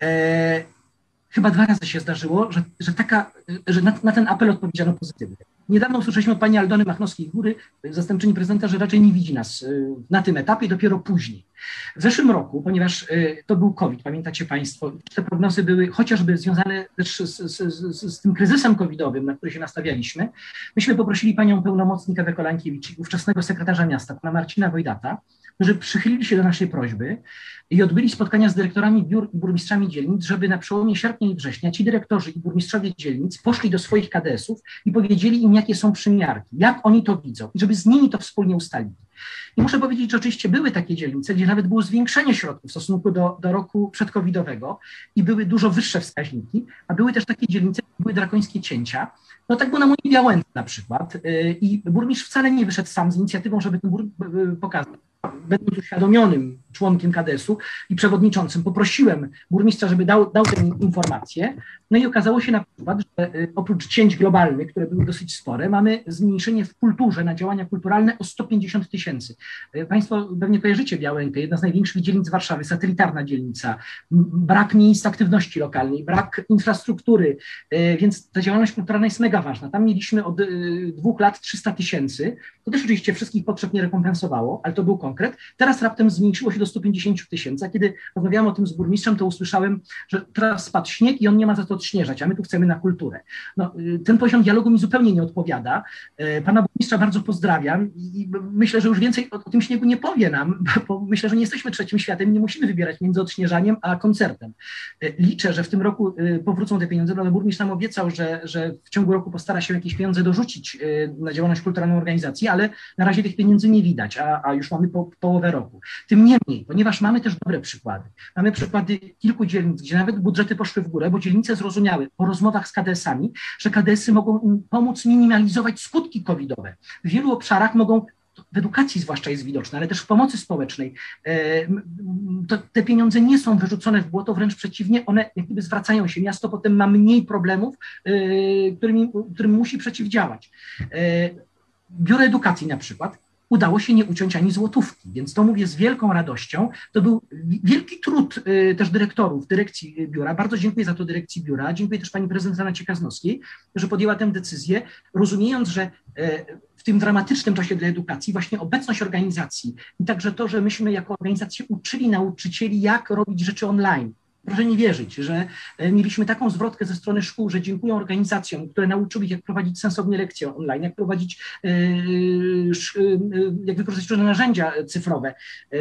[SPEAKER 2] e, chyba dwa razy się zdarzyło, że, że, taka, że na, na ten apel odpowiedziano pozytywnie. Niedawno usłyszeliśmy od pani Aldony Machnowskiej-Góry, zastępczyni prezydenta, że raczej nie widzi nas na tym etapie, dopiero później. W zeszłym roku, ponieważ to był COVID, pamiętacie Państwo, te prognozy były chociażby związane też z, z, z, z tym kryzysem covidowym, na który się nastawialiśmy, myśmy poprosili panią pełnomocnik Ewę Kolankiewicz i ówczesnego sekretarza miasta, pana Marcina Wojdata, którzy przychylili się do naszej prośby i odbyli spotkania z dyrektorami biur i burmistrzami dzielnic, żeby na przełomie sierpnia i września ci dyrektorzy i burmistrzowie dzielnic poszli do swoich K D S-ów i powiedzieli im, jakie są przymiarki, jak oni to widzą i żeby z nimi to wspólnie ustalili. I muszę powiedzieć, że oczywiście były takie dzielnice, gdzie nawet było zwiększenie środków w stosunku do, do roku przedcovidowego i były dużo wyższe wskaźniki, a były też takie dzielnice, gdzie były drakońskie cięcia. No tak było na mojej Białęce na przykład i burmistrz wcale nie wyszedł sam z inicjatywą, żeby ten bur pokazać. Będąc uświadomionym członkiem K D S-u i przewodniczącym, poprosiłem burmistrza, żeby dał, dał tę informację. No i okazało się na przykład, że oprócz cięć globalnych, które były dosyć spore, mamy zmniejszenie w kulturze na działania kulturalne o sto pięćdziesiąt tysięcy. Państwo pewnie kojarzycie Białękę, jedna z największych dzielnic Warszawy, satelitarna dzielnica, brak miejsc aktywności lokalnej, brak infrastruktury, więc ta działalność kulturalna jest mega ważna. Tam mieliśmy od dwóch lat trzysta tysięcy. To też oczywiście wszystkich potrzeb nie rekompensowało, ale to był konkret. Teraz raptem zmniejszyło się do do stu pięćdziesięciu tysięcy. A kiedy rozmawiałem o tym z burmistrzem, to usłyszałem, że teraz spadł śnieg i on nie ma za to odśnieżać, a my tu chcemy na kulturę. No, ten poziom dialogu mi zupełnie nie odpowiada. Pana burmistrza bardzo pozdrawiam i myślę, że już więcej o, o tym śniegu nie powie nam, bo myślę, że nie jesteśmy trzecim światem i nie musimy wybierać między odśnieżaniem a koncertem. Liczę, że w tym roku powrócą te pieniądze, bo burmistrz nam obiecał, że, że w ciągu roku postara się jakieś pieniądze dorzucić na działalność kulturalną organizacji, ale na razie tych pieniędzy nie widać, a, a już mamy po, połowę roku. Tym niemniej, ponieważ mamy też dobre przykłady, mamy przykłady kilku dzielnic, gdzie nawet budżety poszły w górę, bo dzielnice zrozumiały po rozmowach z K D S-ami, że K D S-y mogą im pomóc minimalizować skutki covidowe. W wielu obszarach mogą, w edukacji zwłaszcza jest widoczne, ale też w pomocy społecznej, to te pieniądze nie są wyrzucone w błoto, wręcz przeciwnie, one jak gdyby zwracają się. Miasto potem ma mniej problemów, którym, którym musi przeciwdziałać. Biuro Edukacji na przykład udało się nie uciąć ani złotówki, więc to mówię z wielką radością. To był wielki trud też dyrektorów, dyrekcji biura. Bardzo dziękuję za to dyrekcji biura. Dziękuję też pani prezydent Anecie Kaznowskiej, że podjęła tę decyzję, rozumiejąc, że w tym dramatycznym czasie dla edukacji właśnie obecność organizacji i także to, że myśmy jako organizacje uczyli nauczycieli, jak robić rzeczy online. Proszę nie wierzyć, że mieliśmy taką zwrotkę ze strony szkół, że dziękują organizacjom, które nauczyły ich, jak prowadzić sensownie lekcje online, jak prowadzić, jak wykorzystać różne narzędzia cyfrowe.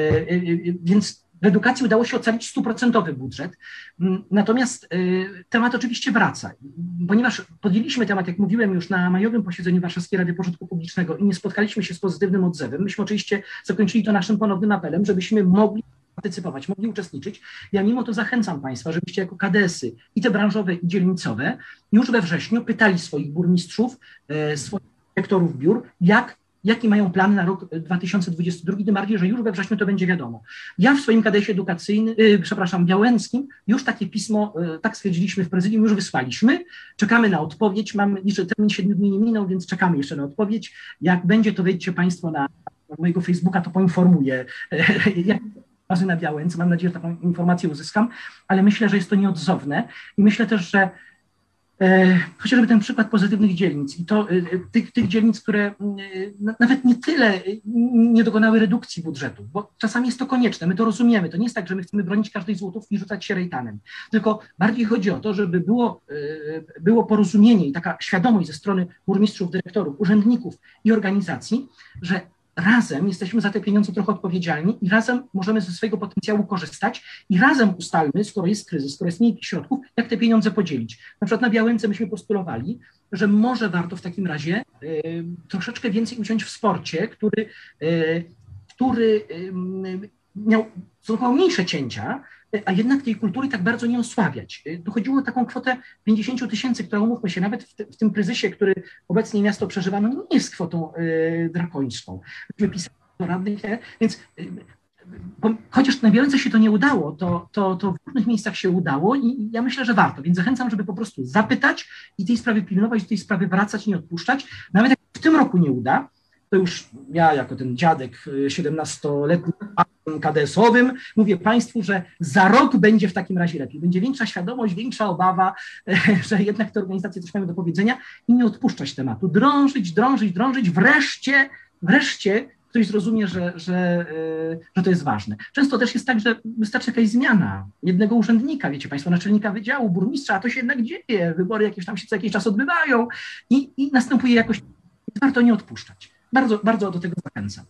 [SPEAKER 2] Więc w edukacji udało się ocalić stuprocentowy budżet. Natomiast temat oczywiście wraca, ponieważ podjęliśmy temat, jak mówiłem już na majowym posiedzeniu Warszawskiej Rady Pożytku Publicznego i nie spotkaliśmy się z pozytywnym odzewem. Myśmy oczywiście zakończyli to naszym ponownym apelem, żebyśmy mogli partycypować, mogli uczestniczyć. Ja mimo to zachęcam Państwa, żebyście jako K D S-y i te branżowe i dzielnicowe już we wrześniu pytali swoich burmistrzów, swoich dyrektorów biur, jak, jaki mają plan na rok dwa tysiące dwudziesty drugi, tym bardziej, że już we wrześniu to będzie wiadomo. Ja w swoim K D S-ie edukacyjnym, yy, przepraszam, białęckim już takie pismo, yy, tak stwierdziliśmy w prezydium, już wysłaliśmy, czekamy na odpowiedź, mamy, jeszcze termin siedmiu dni nie minął, więc czekamy jeszcze na odpowiedź. Jak będzie, to wejdźcie Państwo na, na mojego Facebooka, to poinformuję, jak razy na Białęce. Mam nadzieję, że taką informację uzyskam, ale myślę, że jest to nieodzowne i myślę też, że e, chociażby ten przykład pozytywnych dzielnic i to e, tych, tych dzielnic, które e, nawet nie tyle nie dokonały redukcji budżetu, bo czasami jest to konieczne, my to rozumiemy, to nie jest tak, że my chcemy bronić każdej złotówki i rzucać się rejtanem, tylko bardziej chodzi o to, żeby było, e, było porozumienie i taka świadomość ze strony burmistrzów, dyrektorów, urzędników i organizacji, że razem jesteśmy za te pieniądze trochę odpowiedzialni i razem możemy ze swojego potencjału korzystać i razem ustalmy, skoro jest kryzys, skoro jest mniej środków, jak te pieniądze podzielić. Na przykład na Białęce myśmy postulowali, że może warto w takim razie y, troszeczkę więcej uciąć w sporcie, który, y, który y, miał stosunkowo mniejsze cięcia, a jednak tej kultury tak bardzo nie osłabiać. Tu chodziło o taką kwotę pięćdziesiąt tysięcy, która, umówmy się, nawet w, te, w tym kryzysie, który obecnie miasto przeżywa, no nie jest kwotą y, drakońską. Myśmy pisali do radnych, więc y, bo, chociaż na Białęce się to nie udało, to, to, to w różnych miejscach się udało i ja myślę, że warto. Więc zachęcam, żeby po prostu zapytać i tej sprawy pilnować, do tej sprawy wracać, nie odpuszczać. Nawet jak w tym roku nie uda, to już ja jako ten dziadek siedemnastoletni K D S-owym mówię Państwu, że za rok będzie w takim razie lepiej. Będzie większa świadomość, większa obawa, że jednak te organizacje coś mają do powiedzenia i nie odpuszczać tematu. Drążyć, drążyć, drążyć. Wreszcie, wreszcie ktoś zrozumie, że, że, że to jest ważne. Często też jest tak, że wystarczy jakaś zmiana jednego urzędnika, wiecie Państwo, naczelnika wydziału, burmistrza, a to się jednak dzieje. Wybory jakieś tam się co jakiś czas odbywają i, i następuje jakoś. Warto nie odpuszczać. Bardzo, bardzo do tego zachęcam.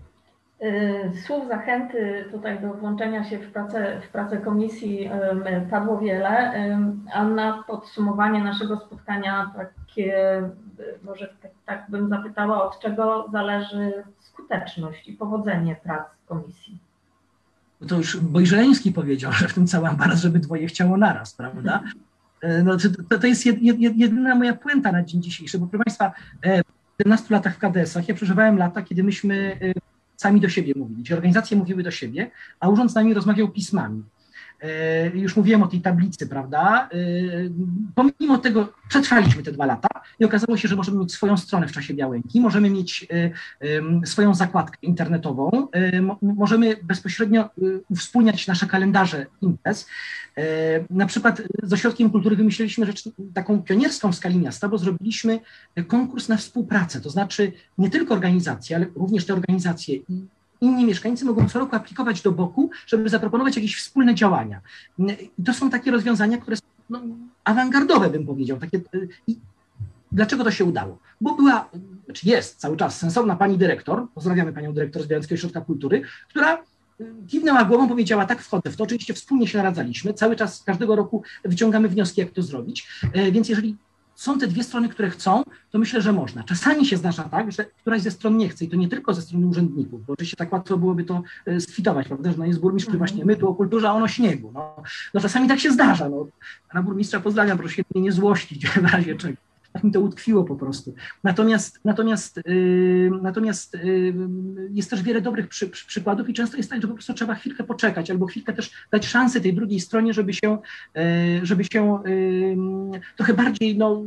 [SPEAKER 1] Słów zachęty tutaj do włączenia się w pracę, w pracę komisji padło wiele, a na podsumowanie naszego spotkania takie, może tak, tak bym zapytała, od czego zależy skuteczność i powodzenie prac komisji?
[SPEAKER 2] To już Bojżeleński powiedział, że w tym cały ambaras, żeby dwoje chciało naraz, prawda? No, to, to jest jed, jed, jedyna moja puenta na dzień dzisiejszy, bo proszę Państwa, w siedemnastu latach w K D S-ach ja przeżywałem lata, kiedy myśmy sami do siebie mówili, gdzie organizacje mówiły do siebie, a urząd z nami rozmawiał pismami. E, już mówiłem o tej tablicy, prawda? E, pomimo tego przetrwaliśmy te dwa lata i okazało się, że możemy mieć swoją stronę w czasie Białęki, możemy mieć e, e, swoją zakładkę internetową, e, mo, możemy bezpośrednio e, uwspólniać nasze kalendarze imprez. E, na przykład z Ośrodkiem Kultury wymyśliliśmy rzecz taką pionierską w skali miasta, bo zrobiliśmy konkurs na współpracę, to znaczy nie tylko organizacje, ale również te organizacje i inni mieszkańcy mogą co roku aplikować do boku, żeby zaproponować jakieś wspólne działania. I to są takie rozwiązania, które są no, awangardowe, bym powiedział. Takie, i dlaczego to się udało? Bo była, znaczy jest cały czas sensowna pani dyrektor, pozdrawiamy panią dyrektor z Białęckiego Ośrodka Kultury, która kiwnęła głową, powiedziała, tak, wchodzę w to. Oczywiście wspólnie się naradzaliśmy, cały czas każdego roku wyciągamy wnioski, jak to zrobić, więc jeżeli są te dwie strony, które chcą, to myślę, że można. Czasami się zdarza tak, że któraś ze stron nie chce i to nie tylko ze strony urzędników, bo oczywiście tak łatwo byłoby to skwitować, prawda, że no jest burmistrz, który właśnie my tu o kulturze, a on o śniegu. No, no czasami tak się zdarza. No. Pana burmistrza pozdrawiam, proszę się mnie nie złościć w razie czego. Tak mi to utkwiło po prostu. Natomiast, natomiast, yy, natomiast yy, jest też wiele dobrych przy, przy, przykładów i często jest tak, że po prostu trzeba chwilkę poczekać albo chwilkę też dać szansę tej drugiej stronie, żeby się, yy, żeby się yy, trochę bardziej no,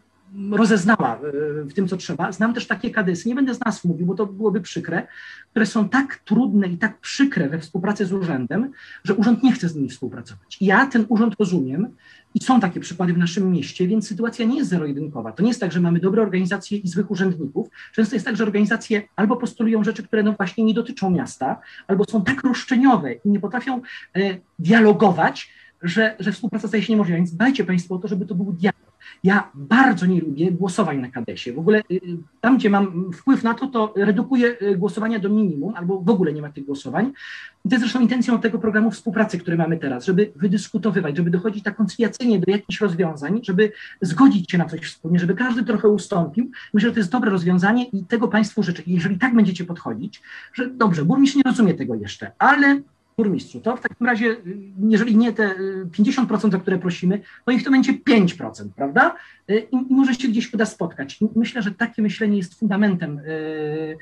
[SPEAKER 2] rozeznała w tym, co trzeba. Znam też takie kadesy, nie będę z nazw mówił, bo to byłoby przykre, które są tak trudne i tak przykre we współpracy z urzędem, że urząd nie chce z nimi współpracować. Ja ten urząd rozumiem i są takie przykłady w naszym mieście, więc sytuacja nie jest zero-jedynkowa. To nie jest tak, że mamy dobre organizacje i złych urzędników. Często jest tak, że organizacje albo postulują rzeczy, które no właśnie nie dotyczą miasta, albo są tak roszczeniowe i nie potrafią e, dialogować, że, że współpraca staje się niemożliwa. Więc dbajcie Państwo o to, żeby to był dialog. Ja bardzo nie lubię głosowań na kadesie. W ogóle tam, gdzie mam wpływ na to, to redukuję głosowania do minimum, albo w ogóle nie ma tych głosowań. I to jest zresztą intencją tego programu współpracy, który mamy teraz, żeby wydyskutowywać, żeby dochodzić tak koncyliacyjnie do jakichś rozwiązań, żeby zgodzić się na coś wspólnie, żeby każdy trochę ustąpił. Myślę, że to jest dobre rozwiązanie i tego Państwu życzę. I jeżeli tak będziecie podchodzić, że dobrze, burmistrz nie rozumie tego jeszcze, ale burmistrzu, to w takim razie, jeżeli nie te pięćdziesiąt procent, o które prosimy, to niech to będzie pięć procent, prawda? I, i może się gdzieś uda spotkać. I myślę, że takie myślenie jest fundamentem y,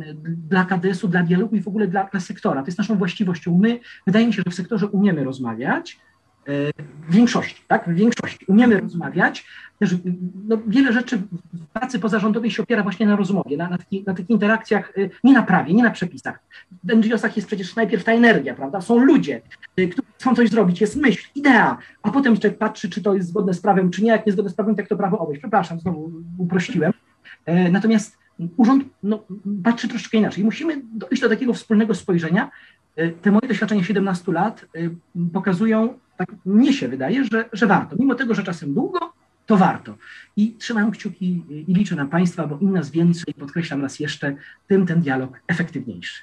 [SPEAKER 2] dla K D S-u, dla dialogu i w ogóle dla, dla sektora. To jest naszą właściwością. My, wydaje mi się, że w sektorze umiemy rozmawiać, y, w większości, tak? W większości umiemy rozmawiać. Też, no, wiele rzeczy w pracy pozarządowej się opiera właśnie na rozmowie, na, na, taki, na takich interakcjach, y, nie na prawie, nie na przepisach. W N G O-sach jest przecież najpierw ta energia, prawda? Są ludzie, y, którzy chcą coś zrobić, jest myśl, idea, a potem człowiek patrzy, czy to jest zgodne z prawem, czy nie. Jak nie zgodne z prawem, to jak to prawo obejść. Przepraszam, znowu uprościłem. Y, natomiast urząd no, patrzy troszeczkę inaczej. Musimy dojść do takiego wspólnego spojrzenia. Y, te moje doświadczenia siedemnastu lat y, pokazują, tak mnie się wydaje, że, że warto. Mimo tego, że czasem długo, to warto. I trzymam kciuki i liczę na Państwa, bo im nas więcej, podkreślam raz jeszcze, tym ten dialog efektywniejszy.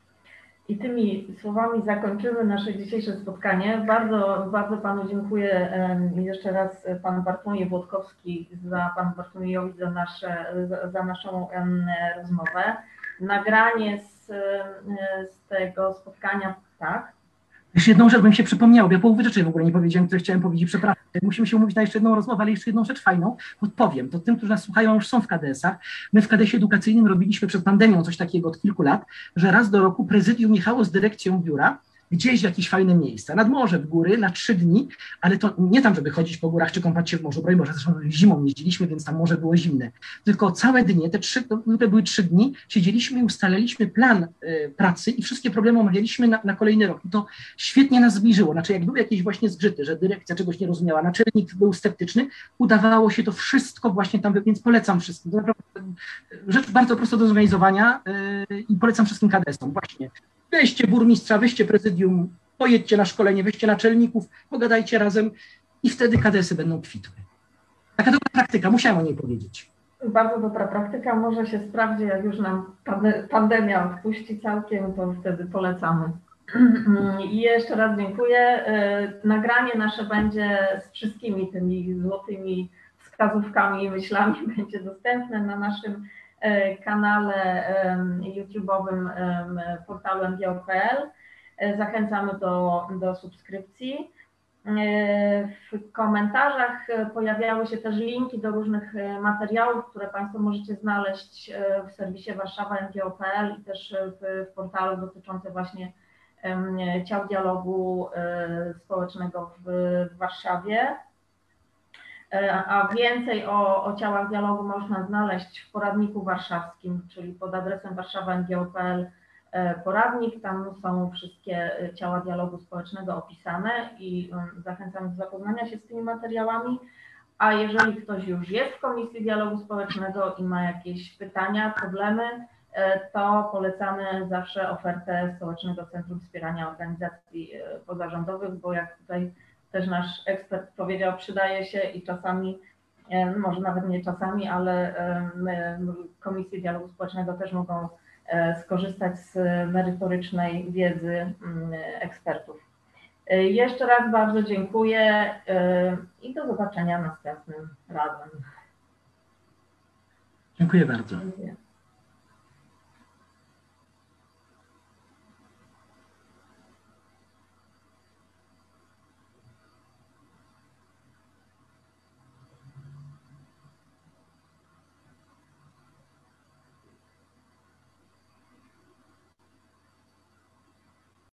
[SPEAKER 1] I tymi słowami zakończymy nasze dzisiejsze spotkanie. Bardzo, bardzo Panu dziękuję jeszcze raz, Pan Bartłomiej Włodkowski, za Panu Bartłomiejowi za, nasze, za, za naszą rozmowę. Nagranie z, z tego spotkania, tak?
[SPEAKER 2] Jeszcze jedną rzecz bym się przypomniał, ja połowy rzeczy w ogóle nie powiedziałem, które chciałem powiedzieć, przepraszam. Musimy się umówić na jeszcze jedną rozmowę, ale jeszcze jedną rzecz fajną, podpowiem, to tym, którzy nas słuchają, już są w K D S-ach. My w K D S-ie edukacyjnym robiliśmy przed pandemią coś takiego od kilku lat, że raz do roku prezydium jechało z dyrekcją biura gdzieś w jakieś fajne miejsca, nad morze, w góry, na trzy dni, ale to nie tam, żeby chodzić po górach czy kąpać się w morzu, broń Boże, zresztą zimą jeździliśmy, więc tam morze było zimne, tylko całe dnie, te trzy, to były trzy dni, siedzieliśmy i ustaliliśmy plan y, pracy i wszystkie problemy omawialiśmy na, na kolejny rok. I to świetnie nas zbliżyło, znaczy jak były jakieś właśnie zgrzyty, że dyrekcja czegoś nie rozumiała, naczelnik był sceptyczny, udawało się to wszystko właśnie tam, więc polecam wszystkim. To naprawdę rzecz bardzo prosta do zorganizowania y, i polecam wszystkim K D S-om właśnie. Weźcie burmistrza, weźcie prezydium, pojedźcie na szkolenie, weźcie naczelników, pogadajcie razem i wtedy K D S-y będą kwitły. Taka dobra praktyka, musiałem o niej powiedzieć.
[SPEAKER 1] Bardzo dobra praktyka, może się sprawdzi, jak już nam pandemia odpuści całkiem, to wtedy polecamy. I jeszcze raz dziękuję. Nagranie nasze będzie z wszystkimi tymi złotymi wskazówkami i myślami będzie dostępne na naszym kanale YouTube'owym portalu N G O kropka P L. Zachęcamy do, do subskrypcji. W komentarzach pojawiały się też linki do różnych materiałów, które Państwo możecie znaleźć w serwisie Warszawa N G O kropka P L i też w, w portalu dotyczące właśnie ciał dialogu społecznego w, w Warszawie. A więcej o, o ciałach dialogu można znaleźć w poradniku warszawskim, czyli pod adresem warszawa N G O kropka P L poradnik. Tam są wszystkie ciała dialogu społecznego opisane i zachęcam do zapoznania się z tymi materiałami. A jeżeli ktoś już jest w Komisji Dialogu Społecznego i ma jakieś pytania, problemy, to polecamy zawsze ofertę Społecznego Centrum Wspierania Organizacji Pozarządowych, bo jak tutaj też nasz ekspert powiedział, przydaje się i czasami, może nawet nie czasami, ale my, Komisje Dialogu Społecznego też mogą skorzystać z merytorycznej wiedzy ekspertów. Jeszcze raz bardzo dziękuję i do zobaczenia następnym razem.
[SPEAKER 2] Dziękuję bardzo.
[SPEAKER 1] Dziękuję.